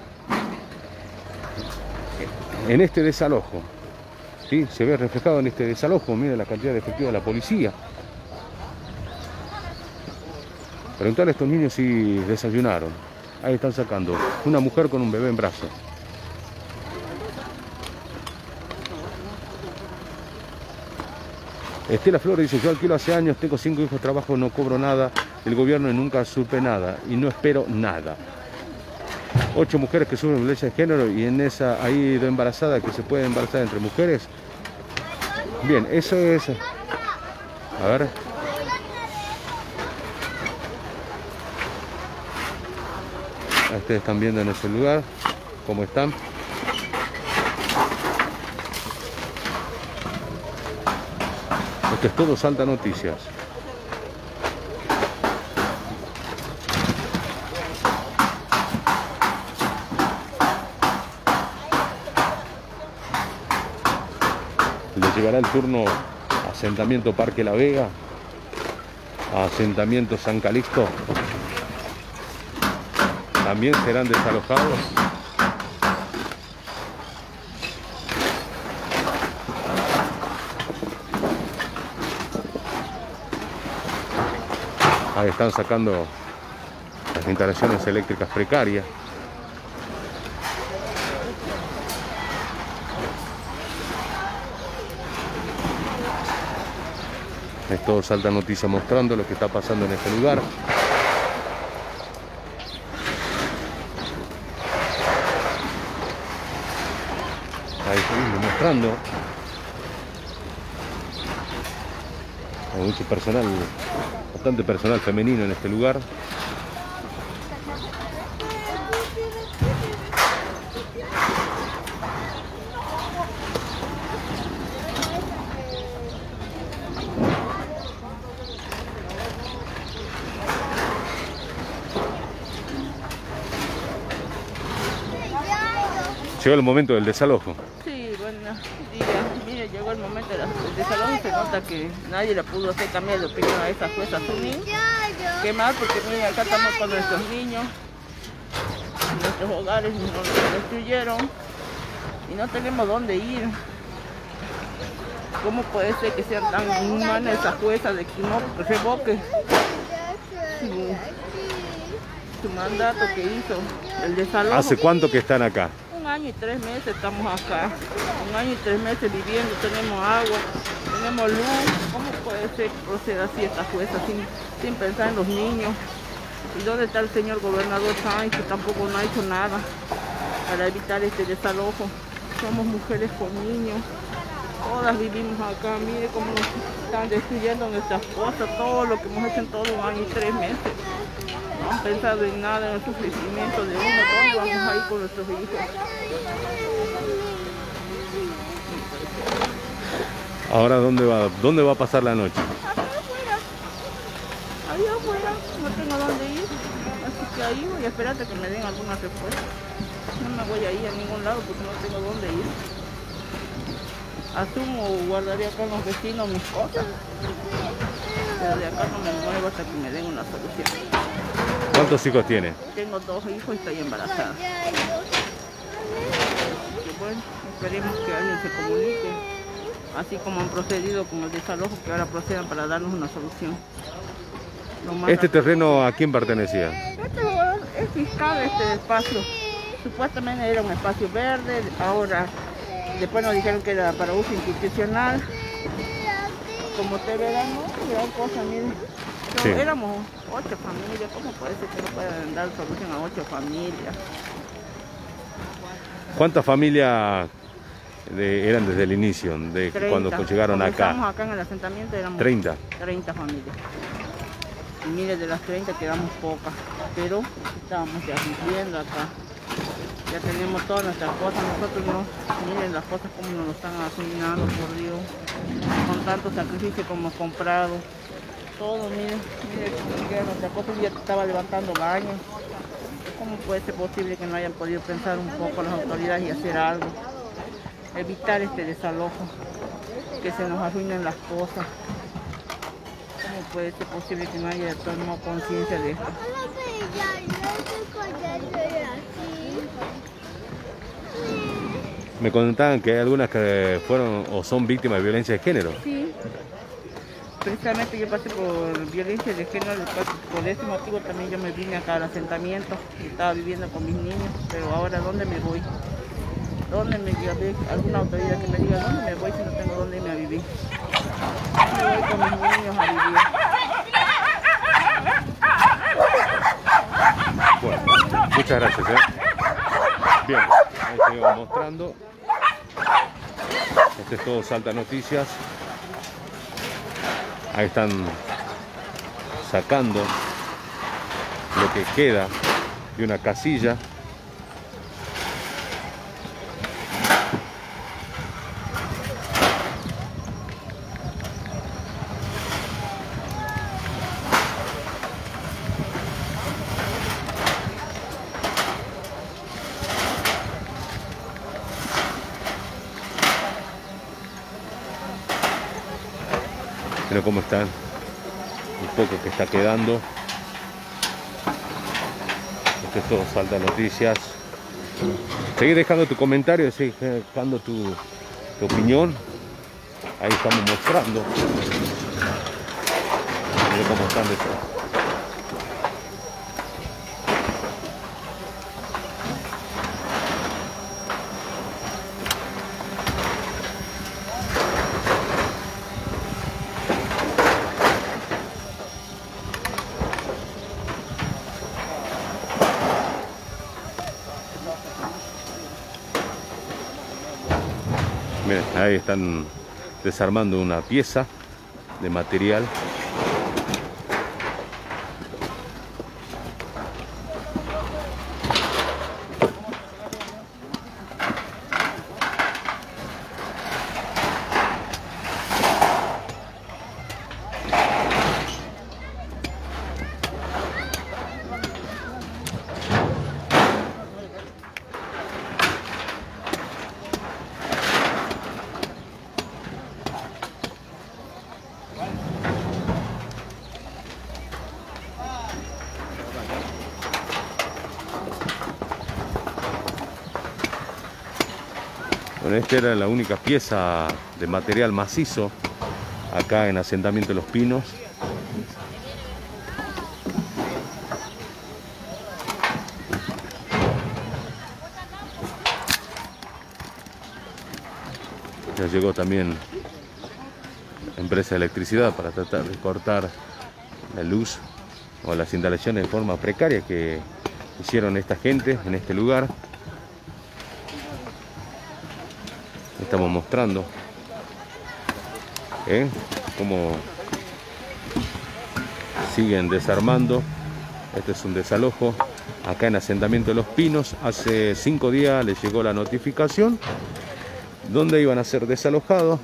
en este desalojo. ¿Sí? Se ve reflejado en este desalojo. Miren la cantidad de efectivos de la policía. Preguntarle a estos niños si desayunaron. Ahí están sacando una mujer con un bebé en brazos. Estela Flores dice, yo alquilo hace años, tengo 5 hijos, trabajo, no cobro nada, el gobierno y nunca supe nada y no espero nada. 8 mujeres que sufren violencia de género y en esa hay 2 embarazadas que se pueden embarazar entre mujeres. Bien, eso es... A ver... Ahí ustedes están viendo en ese lugar cómo están. Esto es Todo Salta Noticias. Le llegará el turno a asentamiento Parque La Vega, a asentamiento San Calixto. También serán desalojados. Ahí están sacando las instalaciones eléctricas precarias. Es Todo Salta Noticias mostrando lo que está pasando en este lugar. Ahí seguimos mostrando. Hay mucho personal, bastante personal femenino en este lugar. Llegó el momento del desalojo. Sí, buenos días. Mire, llegó el momento del desalojo. Se nota que nadie le pudo hacer cambiar de opinión a esa jueza Sunin. Qué mal, porque mire, acá estamos con nuestros niños. Nuestros hogares nos destruyeron y no tenemos dónde ir. ¿Cómo puede ser que sean tan inhumanas esas juezas de que no revoque su mandato que hizo, el desalojo? ¿Hace cuánto que están acá? 1 año y 3 meses estamos acá. 1 año y 3 meses viviendo, tenemos agua, tenemos luz. ¿Cómo puede ser que proceda así esta jueza sin pensar en los niños? ¿Y dónde está el señor gobernador Sáenz, que tampoco no ha hecho nada para evitar este desalojo? Somos mujeres con niños, todas vivimos acá. Mire cómo nos están destruyendo nuestras cosas, todo lo que hemos hecho en todo 1 año y 3 meses. No han pensado en nada, en el sufrimiento de uno. ¿Dónde vamos a ir con nuestros hijos? Ahora, ¿dónde va a pasar la noche? Ahí afuera, no tengo dónde ir, así que ahí voy a esperar hasta que me den alguna respuesta. No me voy a ir a ningún lado porque no tengo dónde ir. Asumo o guardaré acá con los vecinos mis cosas, pero de acá no me muevo hasta que me den una solución. ¿Cuántos hijos tiene? Tengo 2 hijos y estoy embarazada. Y bueno, esperemos que alguien se comunique, así como han procedido con el desalojo, que ahora procedan para darnos una solución. ¿Este terreno a quién pertenecía? Este es fiscal, este espacio. Supuestamente era un espacio verde, ahora después nos dijeron que era para uso institucional. Como ustedes verán, no, gran cosa, miren. Sí. Éramos 8 familias, ¿cómo puede ser que no puedan dar solución a 8 familias? ¿Cuántas familias eran desde el inicio, de 30. cuando llegaron acá? Estamos acá en el asentamiento, éramos 30 familias. Y mire, de las 30 quedamos pocas, pero estábamos ya viviendo acá. Ya tenemos todas nuestras cosas, nosotros no. Miren las cosas como nos lo están asignando, por Dios. Con tanto sacrificio como hemos comprado. Todo, miren nuestras cosas. Ya estaba levantando baños. ¿Cómo puede ser posible que no hayan podido pensar un poco las autoridades y hacer algo? Evitar este desalojo, que se nos arruinen las cosas. ¿Cómo puede ser posible que no haya tomado conciencia de esto? Me contaban que hay algunas que fueron o son víctimas de violencia de género. Sí, precisamente yo pasé por violencia de género, por ese motivo también yo me vine acá al asentamiento y estaba viviendo con mis niños, pero ahora ¿dónde me voy? ¿Dónde me voy? ¿Alguna autoridad que me diga dónde me voy si no tengo dónde irme a vivir? Me voy con mis niños a vivir. Bueno, muchas gracias. Bien, ahí seguimos mostrando. Este es todo Salta Noticias. Ahí están sacando lo que queda de una casilla. Miren cómo están, un poco que está quedando. Esto es todo Salta Noticias. Seguí dejando tu comentario, seguí dejando tu opinión. Ahí estamos mostrando. Miren cómo están de eso. Miren, ahí están desarmando una pieza de material. Bueno, esta era la única pieza de material macizo acá en asentamiento Los Pinos. Ya llegó también la empresa de electricidad para tratar de cortar la luz o las instalaciones de forma precaria que hicieron esta gente en este lugar. Estamos mostrando cómo siguen desarmando. Este es un desalojo acá en asentamiento de Los Pinos. Hace 5 días les llegó la notificación donde iban a ser desalojados.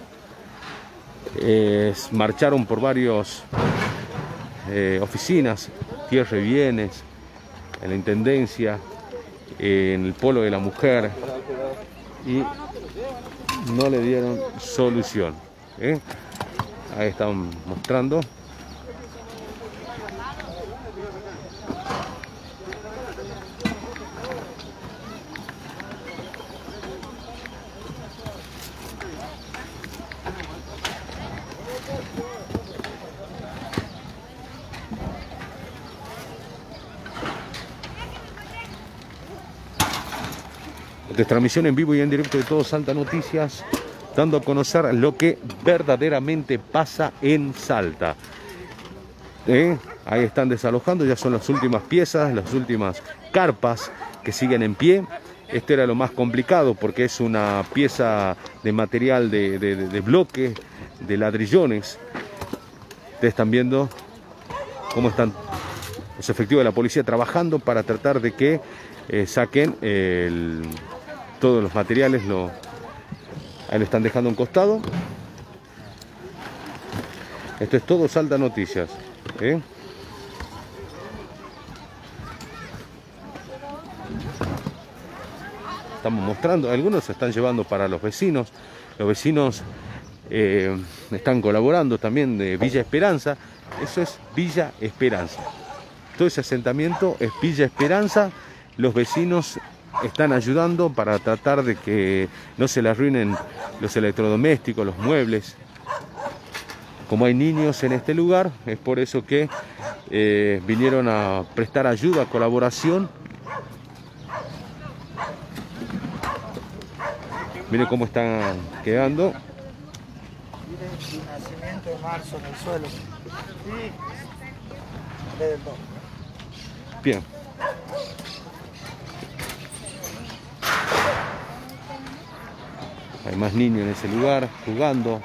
Marcharon por varias oficinas, tierra y bienes, en la intendencia, en el polo de la mujer, y no le dieron solución. Ahí están mostrando. De transmisión en vivo y en directo de Todo Salta Noticias, dando a conocer lo que verdaderamente pasa en Salta. Ahí están desalojando, ya son las últimas piezas, las últimas carpas que siguen en pie. Esto era lo más complicado porque es una pieza de material de bloque, de ladrillones. Ustedes están viendo cómo están los efectivos de la policía trabajando para tratar de que saquen todos los materiales. Ahí lo están dejando a un costado. Esto es Todo Salta Noticias. Estamos mostrando, algunos se están llevando para los vecinos. Los vecinos están colaborando también de Villa Esperanza. Eso es Villa Esperanza. Todo ese asentamiento es Villa Esperanza. Los vecinos están ayudando para tratar de que no se le arruinen los electrodomésticos, los muebles. Como hay niños en este lugar, es por eso que vinieron a prestar ayuda, colaboración. Miren cómo están quedando. Miren el nacimiento de marzo en el suelo. Bien. Hay más niños en ese lugar jugando.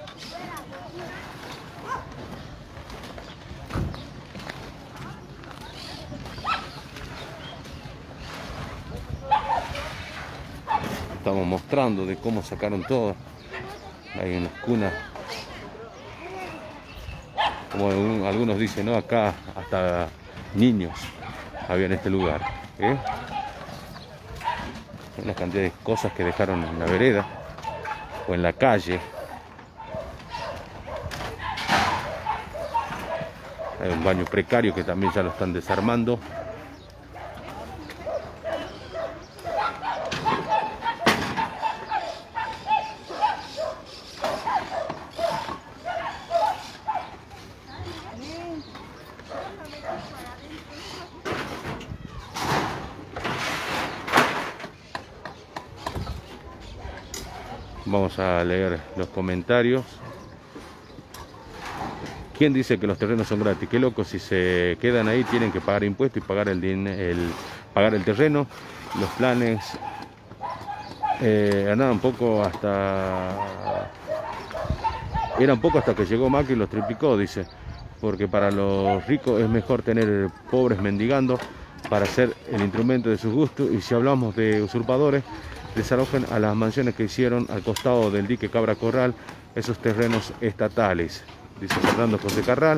Estamos mostrando de cómo sacaron todo. Hay unas cunas. Como algunos dicen, ¿no? Acá hasta niños había en este lugar. Una cantidad de cosas que dejaron en la vereda o en la calle. Hay un baño precario que también ya lo están desarmando. Vamos a leer los comentarios. ¿Quién dice que los terrenos son gratis? Qué loco, si se quedan ahí tienen que pagar impuestos y pagar pagar el terreno. Los planes andaban poco hasta... Eran poco hasta que llegó Macri y los triplicó, dice. Porque para los ricos es mejor tener pobres mendigando para ser el instrumento de sus gustos. Y si hablamos de usurpadores, desalojen a las mansiones que hicieron al costado del dique Cabra Corral, esos terrenos estatales, dice Fernando José Carral.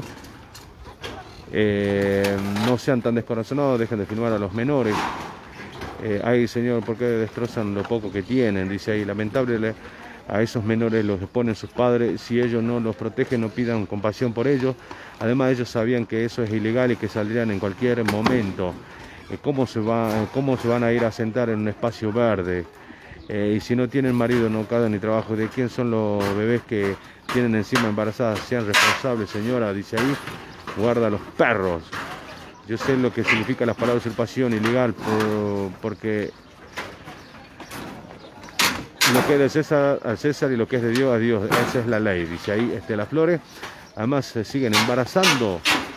No sean tan descorazonados, dejen de filmar a los menores. Ay, señor, ¿por qué destrozan lo poco que tienen? Dice ahí, lamentable, a esos menores los exponen sus padres. Si ellos no los protegen, no pidan compasión por ellos. Además, ellos sabían que eso es ilegal y que saldrían en cualquier momento. ¿Cómo se van a ir a sentar en un espacio verde? Y si no tienen marido, no casa ni trabajo, ¿de quién son los bebés que tienen encima embarazadas? Sean responsables, señora, dice ahí. Guarda los perros. Yo sé lo que significa las palabras usurpación ilegal, porque lo que es de César al César y lo que es de Dios a Dios. Esa es la ley, dice ahí Estela Flores. Además se siguen embarazando.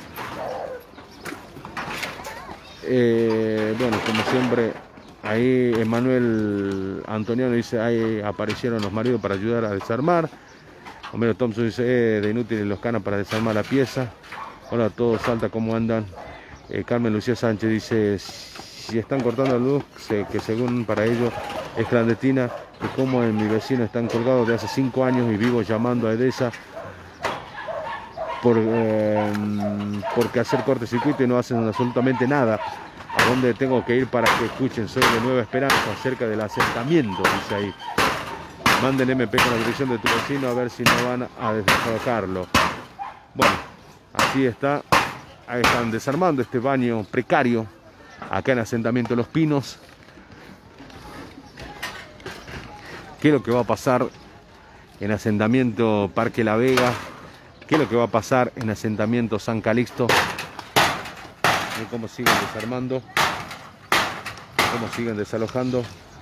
Bueno, como siempre, ahí Emanuel Antoniano dice, ahí aparecieron los maridos para ayudar a desarmar. Homero Thompson dice, de inútiles los canas para desarmar la pieza. Hola a todos, Salta, ¿cómo andan? Carmen Lucía Sánchez dice, si están cortando la luz, que según para ellos es clandestina, que como en mi vecino están colgados de hace 5 años y vivo llamando a Edesa porque hacer cortocircuito y no hacen absolutamente nada. ¿A dónde tengo que ir para que escuchen? Soy de Nueva Esperanza, cerca del asentamiento, dice ahí. Manden MP con la dirección de tu vecino a ver si no van a desalojarlo. Bueno, así está. Ahí están desarmando este baño precario acá en asentamiento Los Pinos. ¿Qué es lo que va a pasar en asentamiento Parque La Vega? ¿Qué es lo que va a pasar en asentamiento San Calixto? Miren cómo siguen desarmando, cómo siguen desalojando.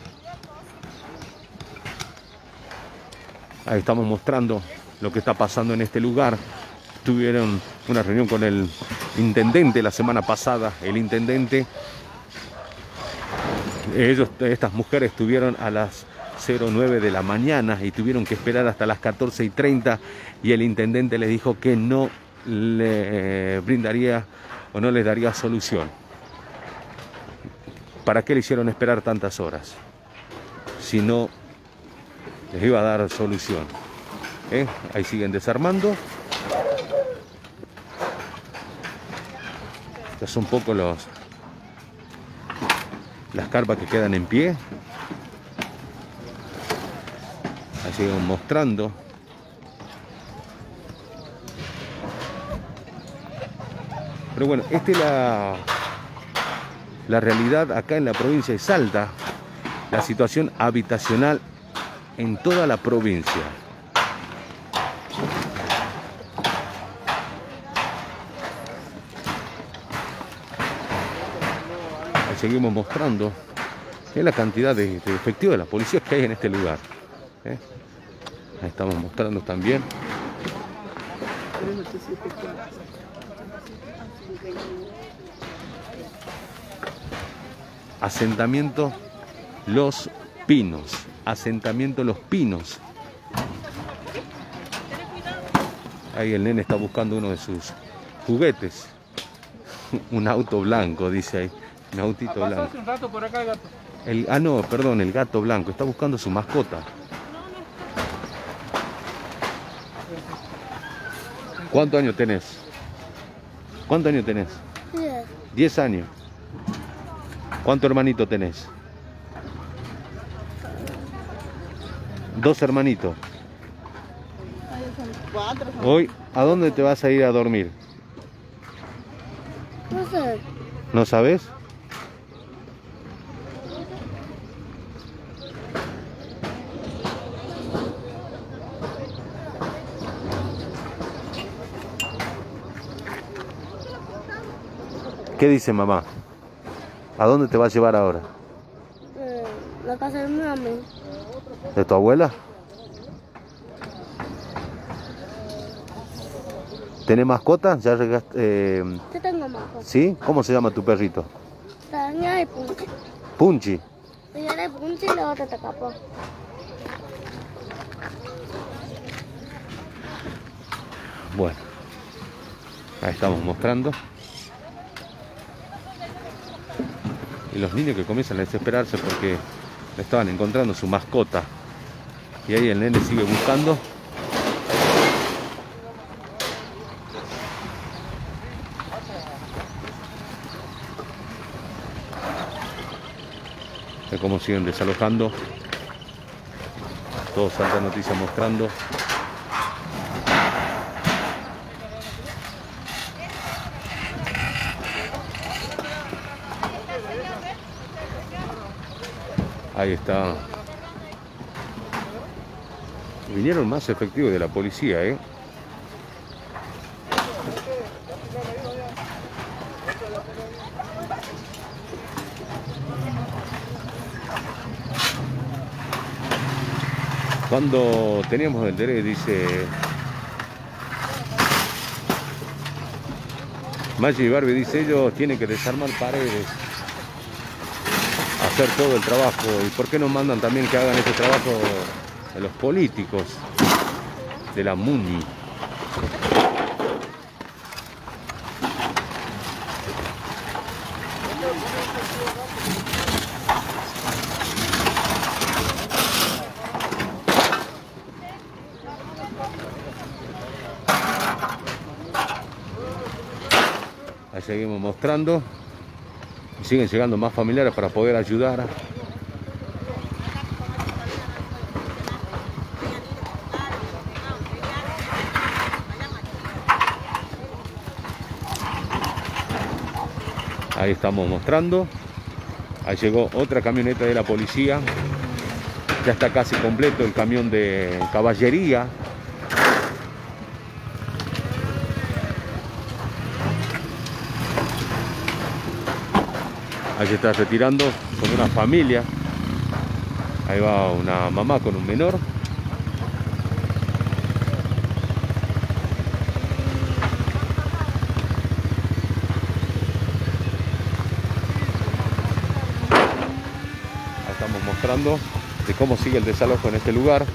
Ahí estamos mostrando lo que está pasando en este lugar. Tuvieron una reunión con el intendente la semana pasada. El intendente, estas mujeres estuvieron a las 09 de la mañana y tuvieron que esperar hasta las 14:30 y el intendente les dijo que no le brindaría o no les daría solución. ¿Para qué le hicieron esperar tantas horas? Si no les iba a dar solución. Ahí siguen desarmando. Estas son un poco las carpas que quedan en pie. Ahí siguen mostrando. Pero bueno, esta es la realidad acá en la provincia de Salta. La situación habitacional en toda la provincia. Ahí seguimos mostrando la cantidad de efectivos de la policía que hay en este lugar. Ahí estamos mostrando también. Asentamiento Los Pinos. Asentamiento Los Pinos. Ahí el nene está buscando uno de sus juguetes. Un auto blanco, dice ahí. Un autito blanco. Hace un rato por acá el gato. No, perdón, el gato blanco. Está buscando su mascota. ¿Cuántos años tenés? ¿Cuántos años tenés? 10. 10 años. ¿Cuántos hermanitos tenés? 2 hermanitos. 4. Hoy, ¿a dónde te vas a ir a dormir? No sé. ¿No sabes? ¿Qué dice mamá? ¿A dónde te va a llevar ahora? La casa de mi mami. ¿De tu abuela? ¿Tenés mascota? ¿Ya regaste? Yo tengo mascota. ¿Sí? ¿Cómo se llama tu perrito? Señora de Punchi. Punchi. Señora de Punchi y la otra te capó. Bueno, ahí estamos mostrando. Y los niños que comienzan a desesperarse porque estaban encontrando su mascota. Y ahí el nene sigue buscando. De cómo siguen desalojando. Todo Salta Noticias mostrando. Ahí está Vinieron más efectivos de la policía, ¿eh? Cuando teníamos el derecho, dice Maggi Barbie, dice, ellos tienen que desarmar paredes, hacer todo el trabajo. ¿Y por qué no mandan también que hagan este trabajo a los políticos de la MUNI? Ahí seguimos mostrando. Y siguen llegando más familiares para poder ayudar. Ahí estamos mostrando. Ahí llegó otra camioneta de la policía. Ya está casi completo el camión de caballería. Ahí se está retirando con una familia. Ahí va una mamá con un menor. Ahí estamos mostrando de cómo sigue el desalojo en este lugar.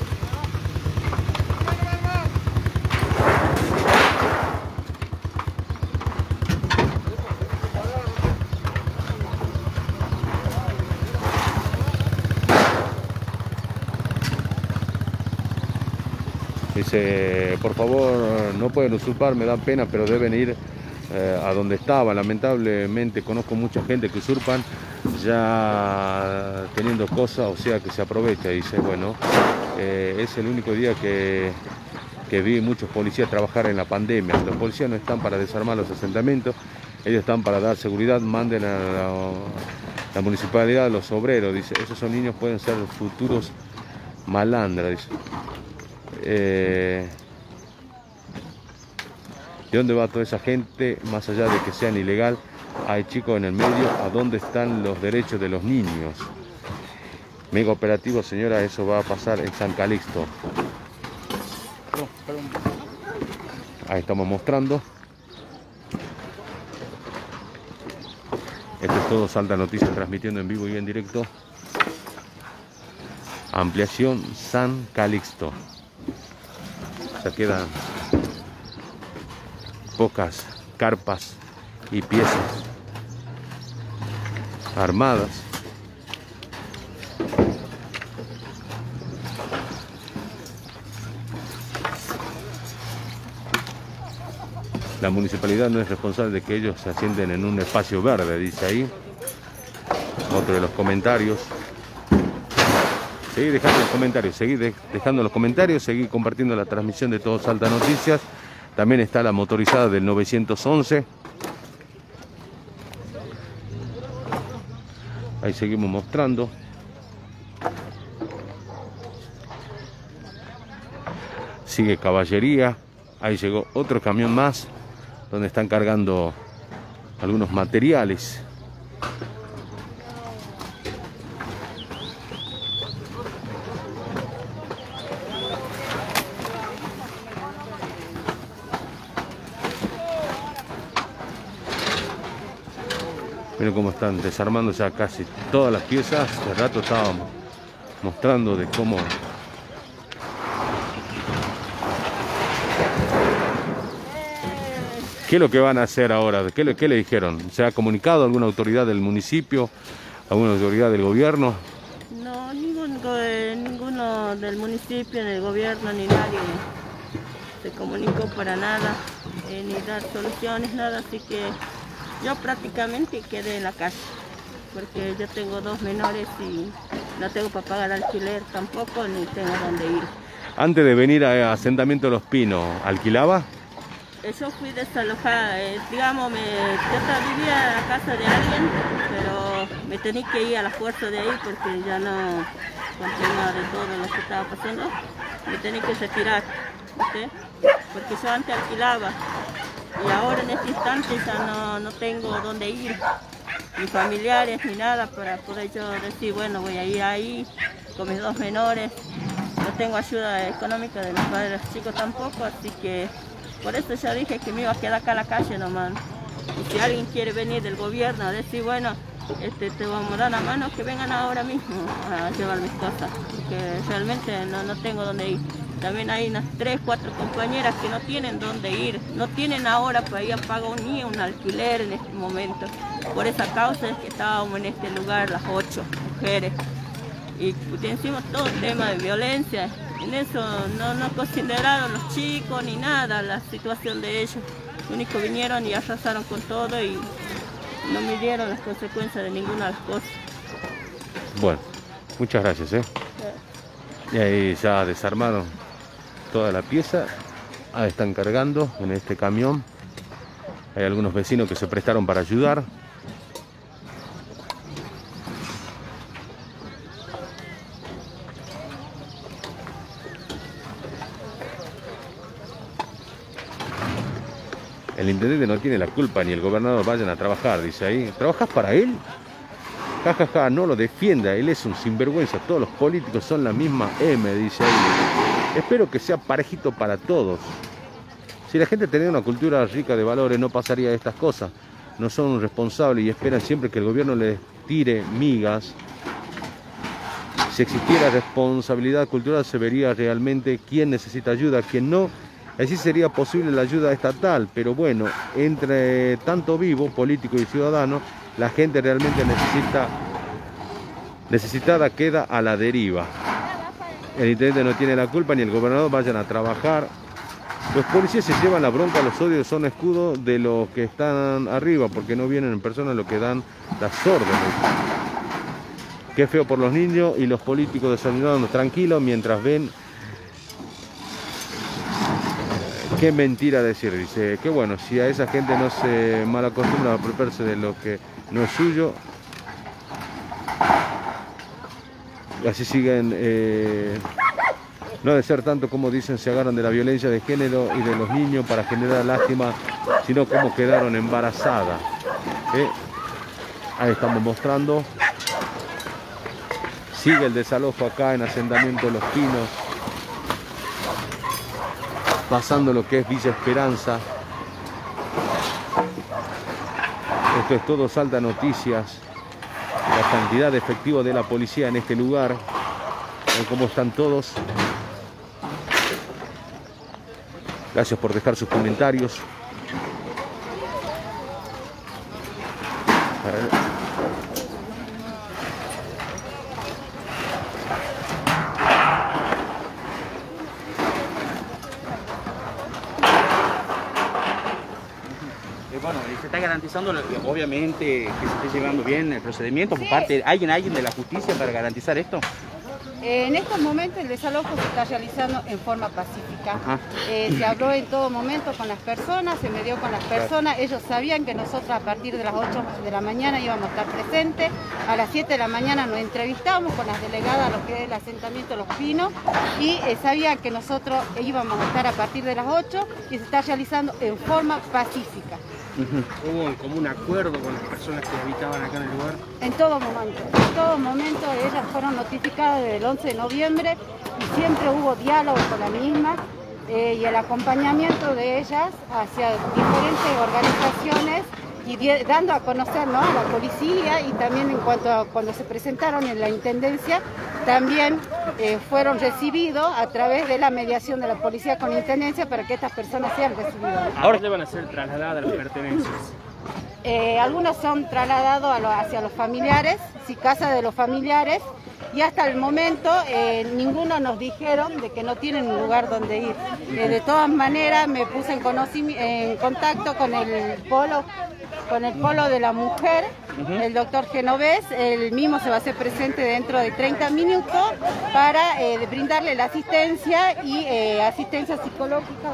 Dice, por favor, no pueden usurpar, me da pena, pero deben ir a donde estaba. Lamentablemente conozco mucha gente que usurpan ya teniendo cosas, o sea que se aprovecha. Dice, bueno, es el único día que vi muchos policías trabajar en la pandemia. Los policías no están para desarmar los asentamientos, ellos están para dar seguridad. Manden a la municipalidad a los obreros. Dice, esos son niños, pueden ser futuros malandras. Dice. ¿De dónde va toda esa gente? Más allá de que sean ilegal, hay chicos en el medio. ¿A dónde están los derechos de los niños? Mega operativo, señora, eso va a pasar en San Calixto. Ahí estamos mostrando. Esto es todo Salta Noticias, transmitiendo en vivo y en directo. Ampliación San Calixto. Ya quedan pocas carpas y piezas armadas. La municipalidad no es responsable de que ellos se asienten en un espacio verde, dice ahí. Otro de los comentarios. Seguí dejando los comentarios, seguí dejando los comentarios, seguí compartiendo la transmisión de Todo Salta Noticias. También está la motorizada del 911. Ahí seguimos mostrando. Sigue caballería. Ahí llegó otro camión más, donde están cargando algunos materiales. Miren cómo están desarmando ya casi todas las piezas. Hace rato estábamos mostrando de cómo ¿qué es lo que van a hacer ahora? ¿Qué le dijeron? ¿Se ha comunicado alguna autoridad del municipio? ¿Alguna autoridad del gobierno? No, ninguno del municipio, ni del gobierno, ni nadie se comunicó para nada, ni dar soluciones, nada. Así que yo prácticamente quedé en la casa, porque yo tengo 2 menores y no tengo para pagar alquiler tampoco, ni tengo dónde ir. Antes de venir a Asentamiento Los Pinos, ¿alquilaba? Yo fui desalojada, digamos, yo vivía en la casa de alguien, pero me tenía que ir a la fuerza de ahí porque ya no continuaba de todo lo que estaba pasando. me tenía que retirar, ¿sí? Porque yo antes alquilaba y ahora en este instante ya no tengo dónde ir, ni familiares ni nada para poder yo decir, bueno, voy a ir ahí con mis 2 menores. No tengo ayuda económica de mis padres chicos tampoco, así que por eso ya dije que me iba a quedar acá en la calle nomás. Y si alguien quiere venir del gobierno a decir, bueno, te vamos a dar la mano, que vengan ahora mismo a llevar mis cosas, porque realmente no tengo dónde ir. También hay unas 3, 4 compañeras que no tienen dónde ir, no tienen ahora para ir a pagar ni un alquiler en este momento. Por esa causa es que estábamos en este lugar las 8 mujeres. Y encima todo el tema de violencia, en eso no consideraron los chicos ni nada la situación de ellos. Lo único vinieron y arrasaron con todo y no midieron las consecuencias de ninguna de las cosas. Bueno, muchas gracias. Y ahí ya desarmaron toda la pieza, ahí están cargando en este camión. Hay algunos vecinos que se prestaron para ayudar. El intendente no tiene la culpa, ni el gobernador. Vayan a trabajar, dice ahí. ¿Trabajas para él? Jajaja, no lo defienda, él es un sinvergüenza. Todos los políticos son la misma M, dice ahí. Espero que sea parejito para todos. Si la gente tenía una cultura rica de valores, no pasaría estas cosas. No son responsables y esperan siempre que el gobierno les tire migas. Si existiera responsabilidad cultural, se vería realmente quién necesita ayuda, quién no. Así sería posible la ayuda estatal, pero bueno, entre tanto vivo, político y ciudadano, la gente realmente necesitada queda a la deriva. El intendente no tiene la culpa, ni el gobernador. Vayan a trabajar. Los policías se llevan la bronca, los odios son escudo de los que están arriba, porque no vienen en persona lo que dan las órdenes. Qué feo por los niños y los políticos desayunando tranquilos mientras ven. Qué mentira decir, dice, que bueno, si a esa gente no se malacostumbra a apropiarse de lo que no es suyo, así siguen, no ha de ser tanto como dicen, se agarran de la violencia de género y de los niños para generar lástima, sino como quedaron embarazadas. Ahí estamos mostrando, sigue el desalojo acá en Asentamiento Los Pinos, pasando lo que es Villa Esperanza. Esto es todo Salta Noticias. La cantidad de efectivos de la policía en este lugar. Ven cómo están todos. Gracias por dejar sus comentarios. Bueno, se está garantizando, obviamente, que se esté llevando bien el procedimiento por parte de alguien de la justicia para garantizar esto. En estos momentos el desalojo se está realizando en forma pacífica. Se habló en todo momento con las personas, se medió con las personas. Ellos sabían que nosotros a partir de las 8 de la mañana íbamos a estar presentes. A las 7 de la mañana nos entrevistamos con las delegadas a lo que es el asentamiento Los Pinos y sabían que nosotros íbamos a estar a partir de las 8 y se está realizando en forma pacífica. ¿Hubo como un acuerdo con las personas que habitaban acá en el lugar? En todo momento ellas fueron notificadas desde el 11 de noviembre y siempre hubo diálogo con la misma y el acompañamiento de ellas hacia diferentes organizaciones y dando a conocer, ¿no?, a la policía y también en cuanto a cuando se presentaron en la Intendencia, también fueron recibidos a través de la mediación de la policía con la Intendencia para que estas personas sean recibidas. Ahora le van a ser trasladadas las pertenencias. Algunos son trasladados hacia los familiares, si casa de los familiares, y hasta el momento ninguno nos dijeron de que no tienen un lugar donde ir. De todas maneras me puse en contacto con el polo de la mujer, el doctor Genovés. El mismo se va a hacer presente dentro de 30 minutos para brindarle la asistencia y asistencia psicológica.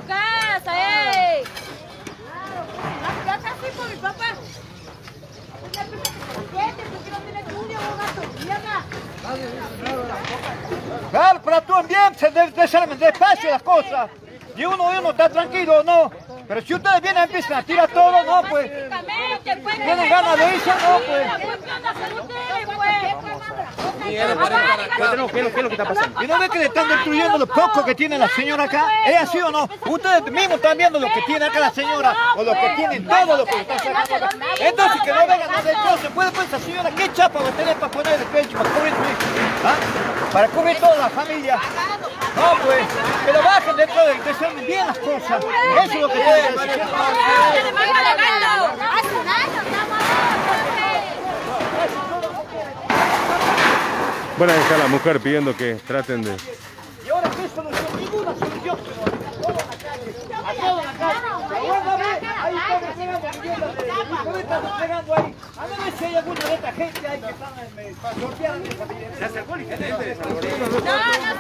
¡Casa, ey! ¡Ya casi por mi papá! Claro, pero actúan bien, se debe ser despacio las cosas. Y uno está tranquilo, ¿no? Pero si ustedes vienen y empiezan a tirar todo, no, pues. ¿Tienen ganas de irse, no, pues? ¿Qué es lo que está pasando? ¿Y no ve que le están destruyendo lo poco que tiene la señora acá? ¿Es así o no? Ustedes mismos están viendo lo que tiene acá la señora, o lo que tienen todo lo que están sacando acá. Entonces que no vengan a hacer cosas. ¿Puede pues esa señora qué chapa va a tener para poner el pecho, para cubrir su hijo? ¿Ah? Para cubrir toda la familia. No, pues, que lo bajen dentro de que se hacen bien las cosas. Eso es lo que debe decir. Bueno, ahí está la mujer pidiendo que traten de... ¿Y ahora qué solución? Ninguna solución. A toda la calle. Ahí están desplegando viviendas de están desplegando ahí. A ver si hay alguna de esta gente ahí que están para sortear esa vivienda. ¿Se acercó el intendente de San Lorenzo? No se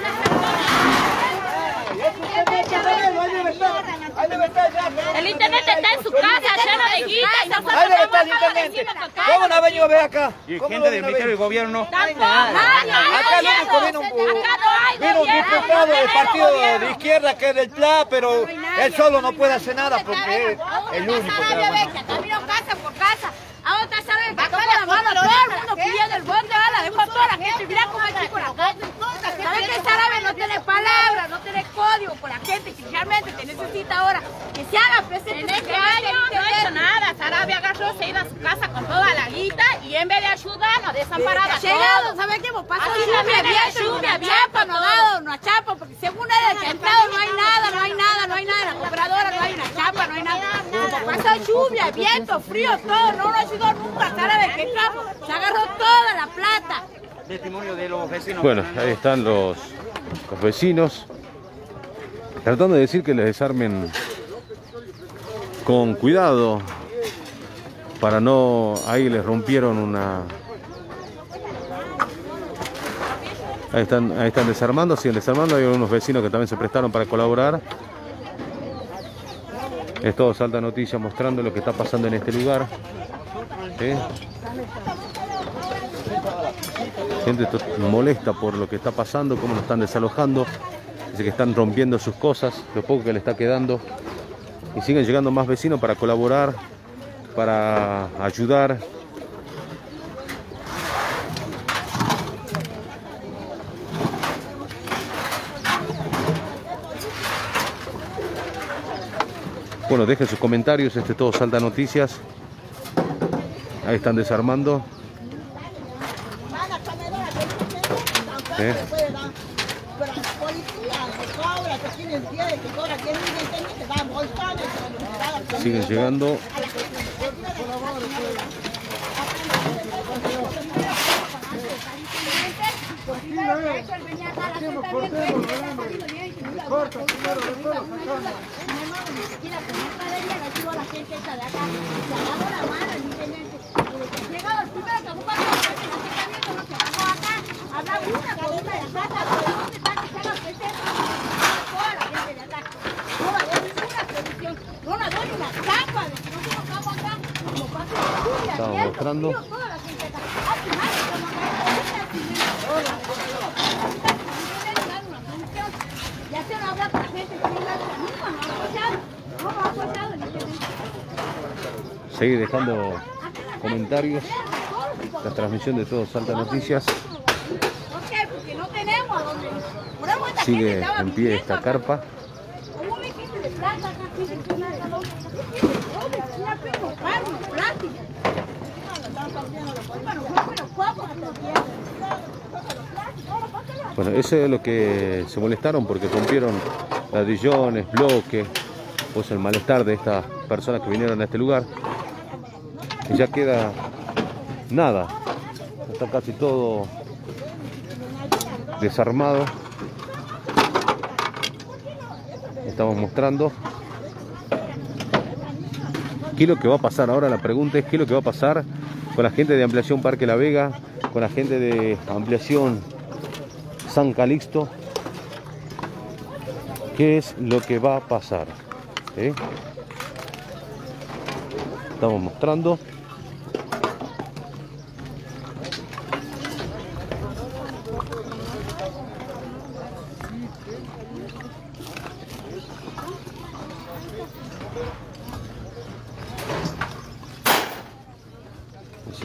El intendente está en su casa lleno de guita y nosotros ahí debe estar el intendente. ¿Cómo no ha venido a ver acá? Y gente del Ministerio del Gobierno. Acá lo único vino un diputado del partido de izquierda que es del PLA, pero él solo no puede hacer nada porque es el único que camino casa por casa. Ahora saben, bajó la mano todo el mundo pidiendo el bote de bala, dejó a toda la gente, mirá cómo es por la calle. ¿Sabes que Sarabia no tiene palabras, no tiene código por la gente que realmente te necesita ahora? Que se haga presente. En este año no ha hecho nada, Sarabia agarró, se ha ido a su casa con toda la guita y en vez de ayudarnos, desamparada a todos. ¿Sabes qué? Pasó lluvia, bien, no dado, no chapa, porque según él, el entrado no hay nada, la compradora no hay una chapa, no hay nada. Pasó lluvia, viento, frío, todo, no nos ayudó nunca, Sarabia, que se agarró toda la plata. Testimonio de los vecinos. Bueno, ahí están los vecinos tratando de decir que les desarmen con cuidado para no... Ahí les rompieron una... Ahí están desarmando, siguen desarmando. Hay algunos vecinos que también se prestaron para colaborar. Es todo Salta Noticias mostrando lo que está pasando en este lugar. ¿Sí? Gente molesta por lo que está pasando, cómo lo están desalojando. Dice que están rompiendo sus cosas, lo poco que le está quedando. Y siguen llegando más vecinos para colaborar, para ayudar. Bueno, dejen sus comentarios, este es todo Salta Noticias. Ahí están desarmando. Siguen llegando. Estamos mostrando. Seguir dejando comentarios. La transmisión de todo Salta Noticias. Sigue en pie esta carpa. Bueno, eso es lo que se molestaron porque rompieron ladrillones, bloques, pues el malestar de estas personas que vinieron a este lugar. Y ya queda nada, está casi todo desarmado. Estamos mostrando qué es lo que va a pasar. Ahora la pregunta es qué es lo que va a pasar con la gente de Ampliación Parque La Vega, con la gente de Ampliación San Calixto. ¿Qué es lo que va a pasar? Estamos mostrando.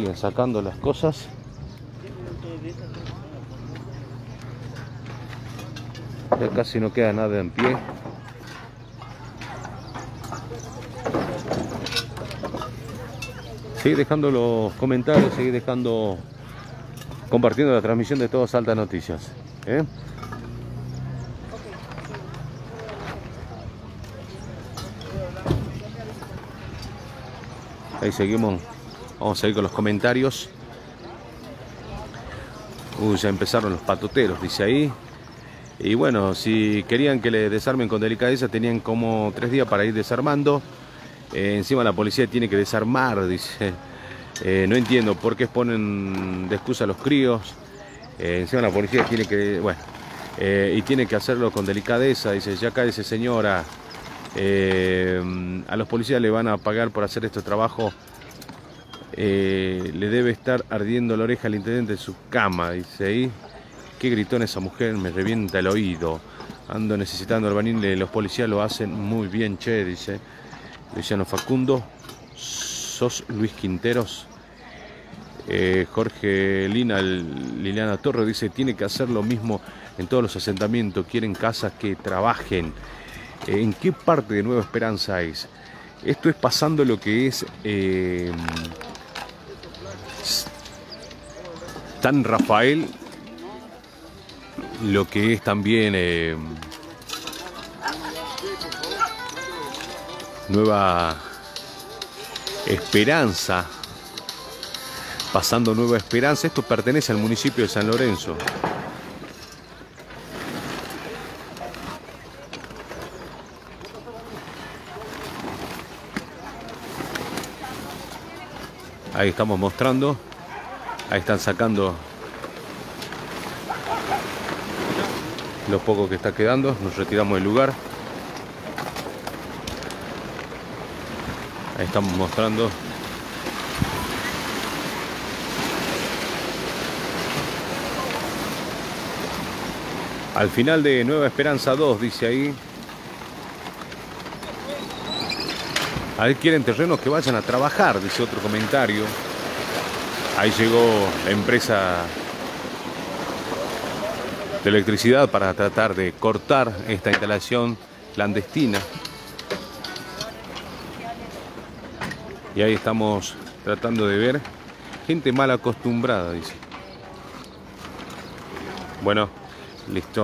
siguen sacando las cosas. Ya casi no queda nada en pie. Seguí dejando los comentarios, seguí dejando, compartiendo la transmisión de Todo Salta Noticias. Ahí seguimos, vamos a seguir con los comentarios. Ya empezaron los patoteros, dice ahí. Y bueno, si querían que le desarmen con delicadeza, tenían como 3 días para ir desarmando. Encima la policía tiene que desarmar, dice. No entiendo por qué ponen de excusa a los críos. Encima la policía tiene que, bueno, y tiene que hacerlo con delicadeza. Dice, ya cállese señora. A los policías le van a pagar por hacer este trabajo. Le debe estar ardiendo la oreja al intendente de su cama, dice ahí. Qué gritón esa mujer, me revienta el oído. Ando necesitando albañil, los policías lo hacen muy bien, che, dice Luciano Facundo. Sos Luis Quinteros. Jorge Liliana Torre dice, tiene que hacer lo mismo en todos los asentamientos, quieren casas que trabajen. ¿En qué parte de Nueva Esperanza es? Esto es pasando lo que es San Rafael, lo que es también Nueva Esperanza, pasando Nueva Esperanza. Esto pertenece al municipio de San Lorenzo. Ahí estamos mostrando, ahí están sacando lo poco que está quedando, nos retiramos del lugar. Ahí estamos mostrando. Al final de Nueva Esperanza 2, dice ahí. Ahí quieren terrenos que vayan a trabajar, dice otro comentario. Ahí llegó la empresa de electricidad para tratar de cortar esta instalación clandestina. Y ahí estamos tratando de ver gente mal acostumbrada, dice. Bueno, listo.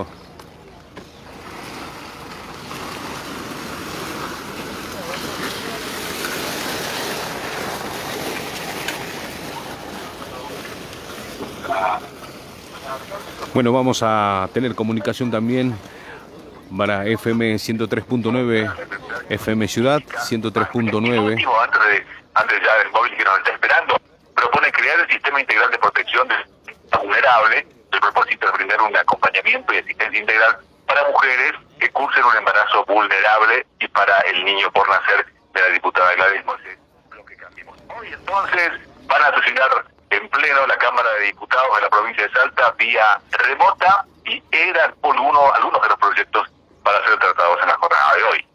Bueno, vamos a tener comunicación también para FM 103.9, FM Ciudad 103.9. Antes ya del móvil que nos está esperando, propone crear el sistema integral de protección del vulnerable, el propósito de brindar un acompañamiento y asistencia integral para mujeres que cursen un embarazo vulnerable y para el niño por nacer de la diputada Gladys Moisés. Hoy entonces van a sesionar en pleno la Cámara de Diputados de la provincia de Salta vía remota y eran algunos de los proyectos para ser tratados en la jornada de hoy.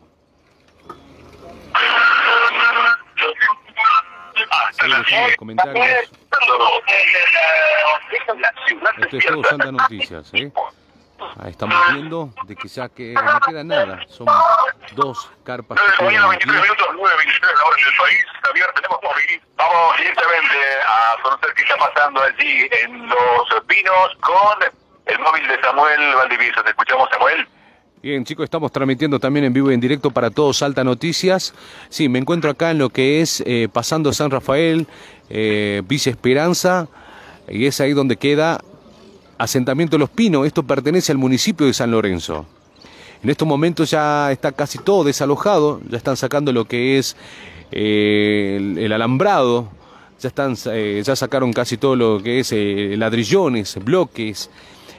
Los comentarios. Esto es Todo Salta Noticias, Ahí estamos viendo de que ya que no queda nada. Son 2 carpas que quedan aquí. 23 minutos, 9:23 la hora del país. Javier, tenemos móvil. Vamos directamente a conocer qué está pasando allí en Los Pinos con el móvil de Samuel Valdivieso. Te escuchamos, Samuel. Bien, chicos, estamos transmitiendo también en vivo y en directo para Todo Salta Noticias. Sí, me encuentro acá en lo que es pasando San Rafael, Villa Esperanza, y es ahí donde queda asentamiento Los Pinos. Esto pertenece al municipio de San Lorenzo. En estos momentos ya está casi todo desalojado, ya están sacando lo que es el alambrado, ya sacaron casi todo lo que es ladrillones, bloques.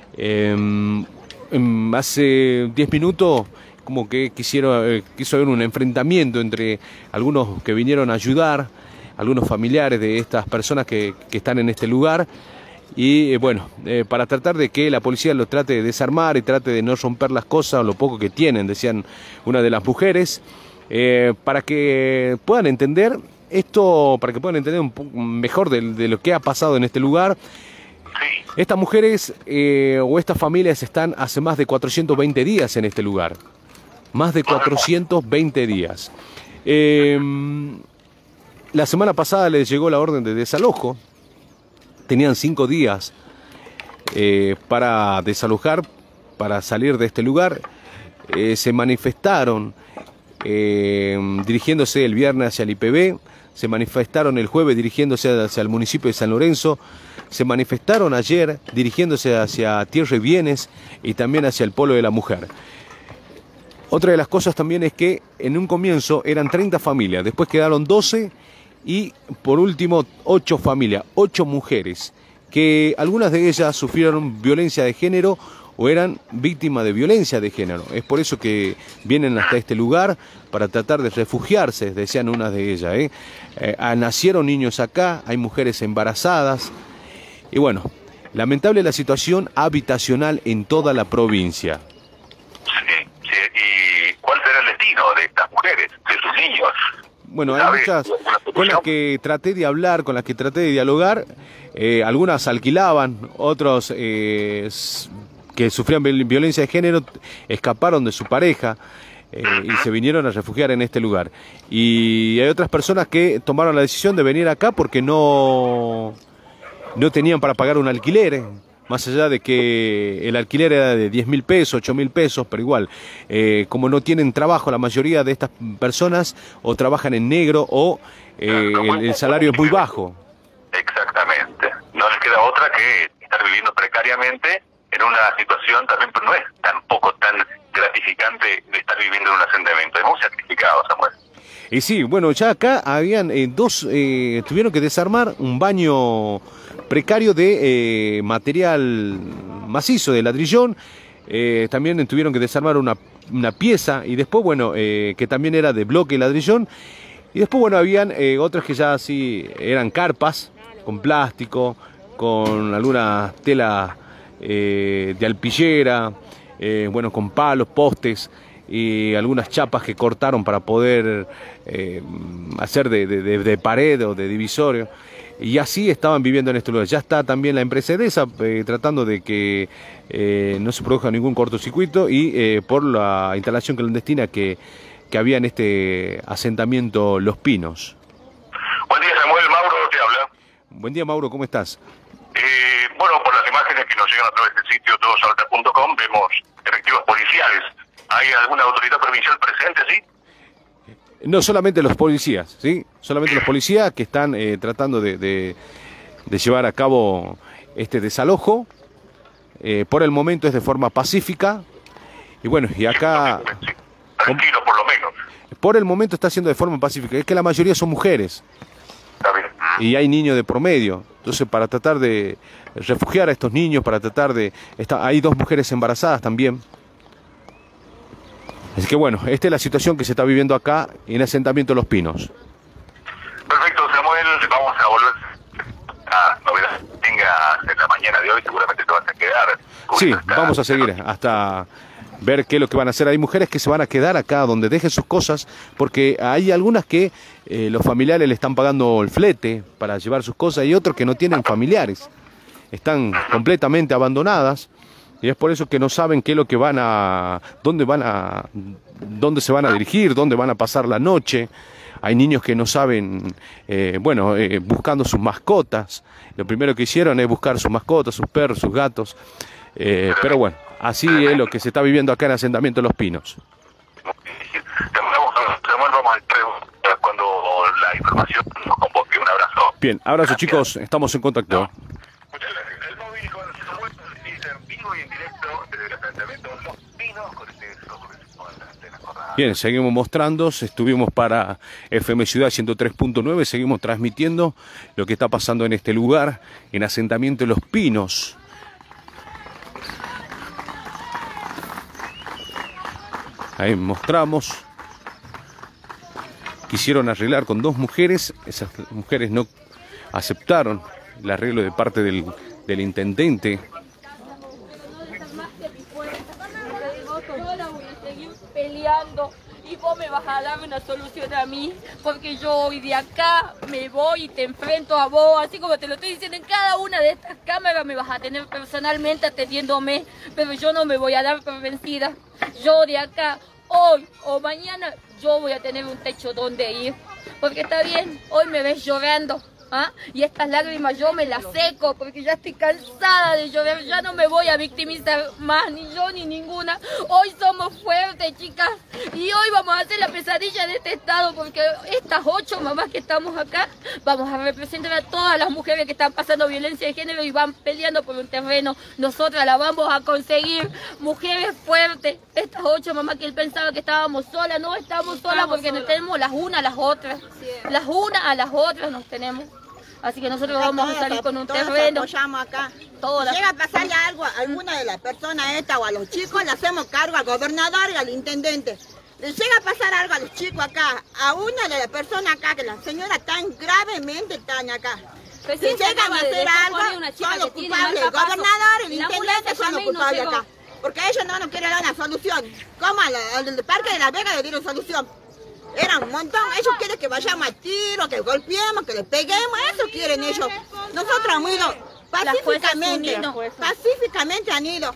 Hace 10 minutos como que quiso haber un enfrentamiento entre algunos que vinieron a ayudar, algunos familiares de estas personas que están en este lugar, y bueno, para tratar de que la policía los trate de desarmar y trate de no romper las cosas, lo poco que tienen, decían una de las mujeres, para que puedan entender esto para que puedan entender un poco mejor de lo que ha pasado en este lugar. Estas mujeres o estas familias están hace más de 420 días en este lugar. Más de 420 días. La semana pasada les llegó la orden de desalojo. Tenían 5 días para desalojar, para salir de este lugar. Se manifestaron dirigiéndose el viernes hacia el IPB. Se manifestaron el jueves dirigiéndose hacia el municipio de San Lorenzo. Se manifestaron ayer dirigiéndose hacia Tierra y Bienes y también hacia el Polo de la Mujer. Otra de las cosas también es que en un comienzo eran 30 familias, después quedaron 12 y por último 8 familias, 8 mujeres, que algunas de ellas sufrieron violencia de género o eran víctimas de violencia de género. Es por eso que vienen hasta este lugar para tratar de refugiarse, decían unas de ellas. Nacieron niños acá, hay mujeres embarazadas. Y bueno, lamentable la situación habitacional en toda la provincia. Sí. ¿Y cuál será el destino de estas mujeres, de sus niños? Bueno, hay muchas con las que traté de hablar, con las que traté de dialogar. Algunas alquilaban, otros que sufrían violencia de género escaparon de su pareja y se vinieron a refugiar en este lugar. Y hay otras personas que tomaron la decisión de venir acá porque no tenían para pagar un alquiler, más allá de que el alquiler era de 10.000 pesos, 8.000 pesos, pero igual, como no tienen trabajo la mayoría de estas personas, o trabajan en negro, o el salario es muy bajo. Exactamente. No les queda otra que estar viviendo precariamente en una situación también, pero no es tampoco tan gratificante de estar viviendo en un asentamiento. Es muy sacrificado, Samuel. Y sí, bueno, ya acá habían tuvieron que desarmar un baño precario de material macizo, de ladrillón. También tuvieron que desarmar una pieza y después, bueno, que también era de bloque y ladrillón. Y después, bueno, habían otras que ya sí eran carpas con plástico, con alguna tela de alpillera, bueno, con palos, postes y algunas chapas que cortaron para poder hacer de pared o de divisorio. Y así estaban viviendo en este lugar. Ya está también la empresa Edesa tratando de que no se produzca ningún cortocircuito y por la instalación clandestina que había en este asentamiento Los Pinos. Buen día, Samuel. Mauro te habla. Buen día, Mauro, ¿cómo estás? Bueno, por las imágenes que nos llegan a través del sitio todosalta.com vemos efectivos policiales. ¿Hay alguna autoridad provincial presente, sí? No, solamente los policías, ¿sí? Solamente los policías que están tratando de llevar a cabo este desalojo. Por el momento es de forma pacífica. Y bueno, y acá... Tranquilo, por lo menos. Por el momento está siendo de forma pacífica. Es que la mayoría son mujeres. Está bien. Y hay niños de promedio. Entonces, para tratar de refugiar a estos niños, para tratar de... hay 2 mujeres embarazadas también. Así que bueno, esta es la situación que se está viviendo acá en el asentamiento Los Pinos. Perfecto, Samuel. Vamos a volver a novedad que tengas en la mañana de hoy. Seguramente te vas a quedar. Sí, vamos a seguir hasta ver qué es lo que van a hacer. Hay mujeres que se van a quedar acá donde dejen sus cosas, porque hay algunas que los familiares le están pagando el flete para llevar sus cosas y otros que no tienen familiares. Están completamente abandonadas. Y es por eso que no saben qué es lo que dónde se van a dirigir, dónde van a pasar la noche. Hay niños que no saben, buscando sus mascotas. Lo primero que hicieron es buscar sus mascotas, sus perros, sus gatos. Pero bueno, así es lo que se está viviendo acá en el asentamiento Los Pinos. Vamos a cuando la información nos convoque. Un abrazo. Bien, abrazo, chicos, estamos en contacto. Bien, seguimos mostrando, estuvimos para FM Ciudad 103.9, seguimos transmitiendo lo que está pasando en este lugar, en asentamiento Los Pinos. Ahí mostramos. Quisieron arreglar con 2 mujeres, esas mujeres no aceptaron el arreglo de parte del intendente. Yo la voy a seguir peleando y vos me vas a dar una solución a mí, porque yo hoy de acá me voy y te enfrento a vos, así como te lo estoy diciendo, en cada una de estas cámaras me vas a tener personalmente atendiéndome, pero yo no me voy a dar por vencida. Yo de acá, hoy o mañana, yo voy a tener un techo donde ir, porque está bien, hoy me ves llorando. ¿Ah? Y estas lágrimas yo me las seco porque ya estoy cansada de llover, ya no me voy a victimizar más, ni yo ni ninguna. Hoy somos fuertes, chicas, y hoy vamos a hacer la pesadilla de este estado, porque estas 8 mamás que estamos acá vamos a representar a todas las mujeres que están pasando violencia de género y van peleando por un terreno. Nosotras la vamos a conseguir, mujeres fuertes. Estas 8 mamás que él pensaba que estábamos solas, no estamos solas porque nos tenemos las unas a las otras, las unas a las otras nos tenemos. Así que nosotros vamos a salir con un terreno. Apoyamos acá. Todas. Si llega a pasarle algo a alguna de las personas estas o a los chicos, le hacemos cargo al gobernador y al intendente. Le llega a pasar algo a los chicos acá, a una de las personas acá, que la señora tan gravemente están acá. Si llegan a hacer algo, son los culpables. El gobernador y el intendente son los culpables acá. Porque ellos no nos quieren dar una solución. Como al Parque de la Vega le dieron solución. Era un montón, ellos quieren que vayamos a tiro, que golpeemos, que les peguemos, eso quieren ellos. Nosotros hemos ido pacíficamente han ido.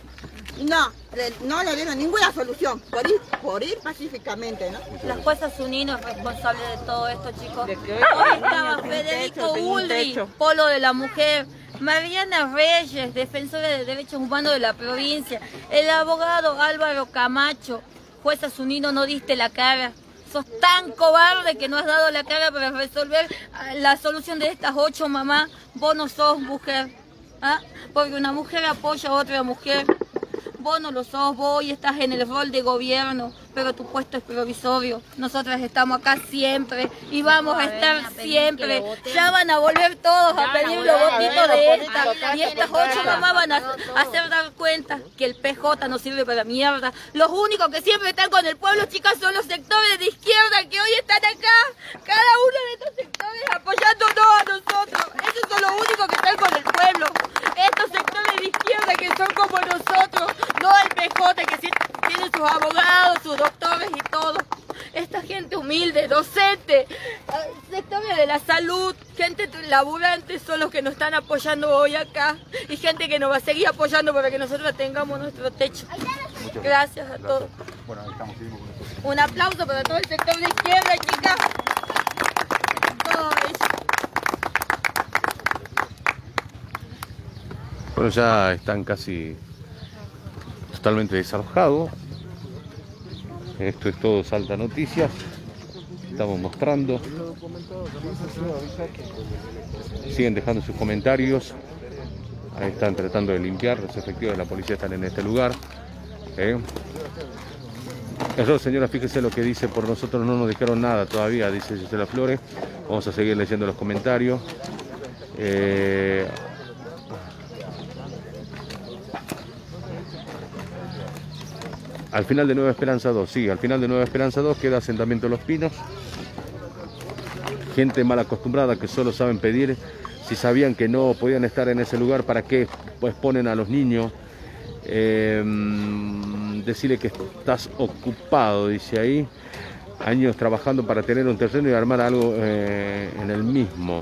No le dieron ninguna solución, por ir pacíficamente, ¿no? Las fuerzas unidas responsables de todo esto, chicos. Hoy estaba Federico Ulrich, polo de la mujer, Mariana Reyes, defensora de derechos humanos de la provincia, el abogado Álvaro Camacho. Fuerzas Unidas, no diste la cara. Sos tan cobarde que no has dado la cara para resolver la solución de estas 8 mamás. Vos no sos mujer, ¿ah? Porque una mujer apoya a otra mujer. Vos no lo sos, vos hoy estás en el rol de gobierno, pero tu puesto es provisorio. Nosotras estamos acá siempre y vamos a estar siempre. Ya van a volver todos a pedir los votitos de esta. Y estas 8 mamás van a hacer dar cuenta que el PJ no sirve para mierda. Los únicos que siempre están con el pueblo, chicas, son los sectores de izquierda que hoy están acá. Cada uno de estos sectores apoyándonos a nosotros. Esos son los únicos que están con el pueblo. Estos sectores de izquierda que son como nosotros. No el PJ que tiene sus abogados, sus doctores y todo. Esta gente humilde, docente, sectores de la salud, gente laburante son los que nos están apoyando hoy acá. Y gente que nos va a seguir apoyando para que nosotros tengamos nuestro techo. Gracias a todos. Bueno, ahí estamos, seguimos con nosotros. Un aplauso para todo el sector de izquierda, chicas. Todo eso. Bueno, ya están casi totalmente desalojados. Esto es todo Salta Noticias. Estamos mostrando. Siguen dejando sus comentarios. Ahí están tratando de limpiar. Los efectivos de la policía están en este lugar. Error, señora, fíjese lo que dice. Por nosotros no nos dijeron nada todavía, dice Gisela Flores. Vamos a seguir leyendo los comentarios. Al final de Nueva Esperanza 2, sí, al final de Nueva Esperanza 2 queda asentamiento Los Pinos. Gente mal acostumbrada que solo saben pedir. Si sabían que no podían estar en ese lugar, ¿para qué pues ponen a los niños? Decirle que estás ocupado, dice ahí. Años trabajando para tener un terreno y armar algo en el mismo.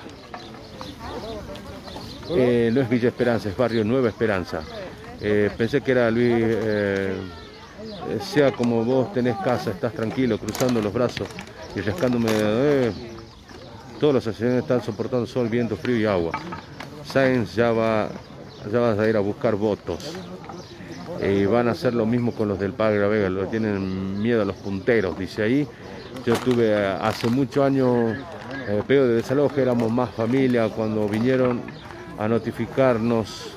No es Villa Esperanza, es barrio Nueva Esperanza. Pensé que era Luis... sea como vos tenés casa, estás tranquilo, cruzando los brazos y rascándome. Todos los asesinatos están soportando sol, viento, frío y agua. Sáenz ya vas a ir a buscar votos. Y van a hacer lo mismo con los del Parque de la Vega, lo tienen miedo a los punteros, dice ahí. Yo tuve hace muchos años pedido de desalojo, éramos más familia cuando vinieron a notificarnos.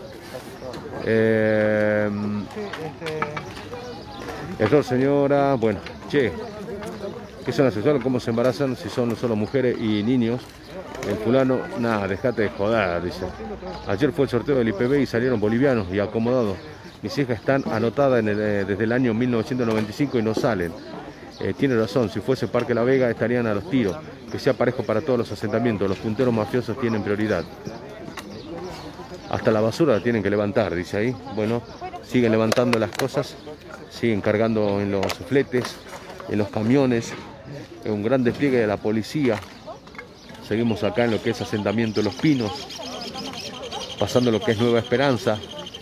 Error, señora. Bueno, che, ¿qué son asesores? ¿Cómo se embarazan? Si son solo mujeres y niños. El fulano, nada, dejate de joder, dice. Ayer fue el sorteo del IPB y salieron bolivianos y acomodados. Mis hijas están anotadas desde el año 1995 y no salen. Tiene razón, si fuese Parque La Vega estarían a los tiros. Que sea parejo para todos los asentamientos. Los punteros mafiosos tienen prioridad. Hasta la basura la tienen que levantar, dice ahí. Bueno, siguen levantando las cosas. Siguen cargando en los fletes. en los camiones, un gran despliegue de la policía. Seguimos acá en lo que es asentamiento Los Pinos, pasando lo que es Nueva Esperanza,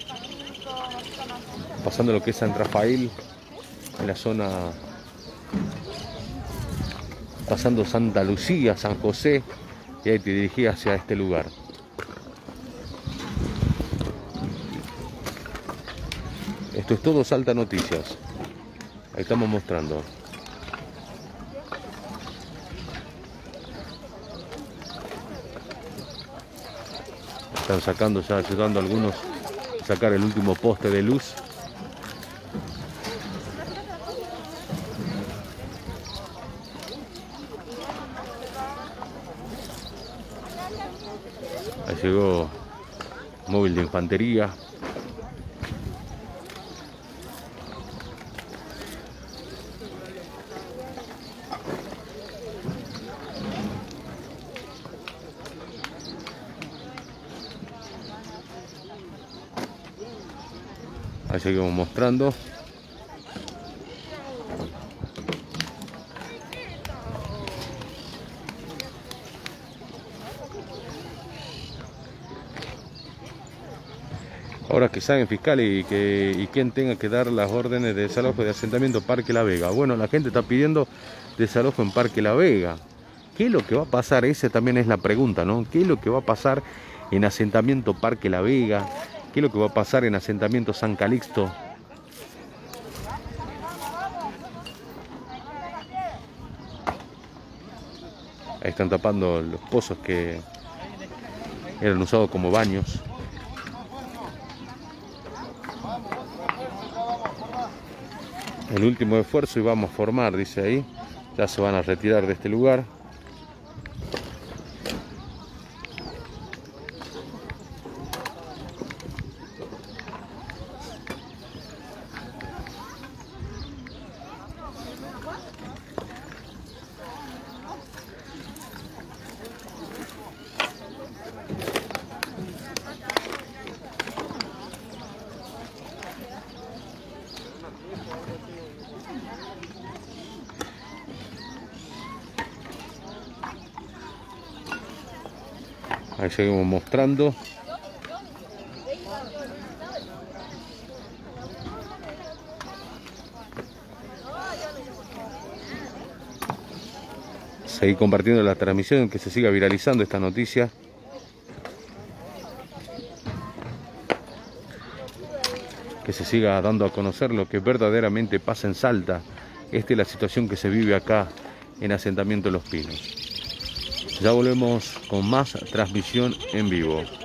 pasando lo que es San Rafael, en la zona, pasando Santa Lucía, San José, y ahí te dirigís hacia este lugar. Esto es todo Salta Noticias. Ahí estamos mostrando. Están sacando, ya ayudando a algunos a sacar el último poste de luz. Ahí llegó móvil de infantería. Ahí seguimos mostrando. Ahora que salgan fiscales y quien tenga que dar las órdenes de desalojo de asentamiento Parque La Vega. Bueno, la gente está pidiendo desalojo en Parque La Vega. ¿Qué es lo que va a pasar? Esa también es la pregunta, ¿no? ¿Qué es lo que va a pasar en asentamiento Parque La Vega? ¿Qué es lo que va a pasar en asentamiento San Calixto? Ahí están tapando los pozos que eran usados como baños. El último esfuerzo y vamos a formar, dice ahí. Ya se van a retirar de este lugar. Ahí seguimos mostrando. Seguir compartiendo la transmisión, que se siga viralizando esta noticia. Que se siga dando a conocer lo que verdaderamente pasa en Salta. Esta es la situación que se vive acá en asentamiento Los Pinos. Ya volvemos con más transmisión en vivo.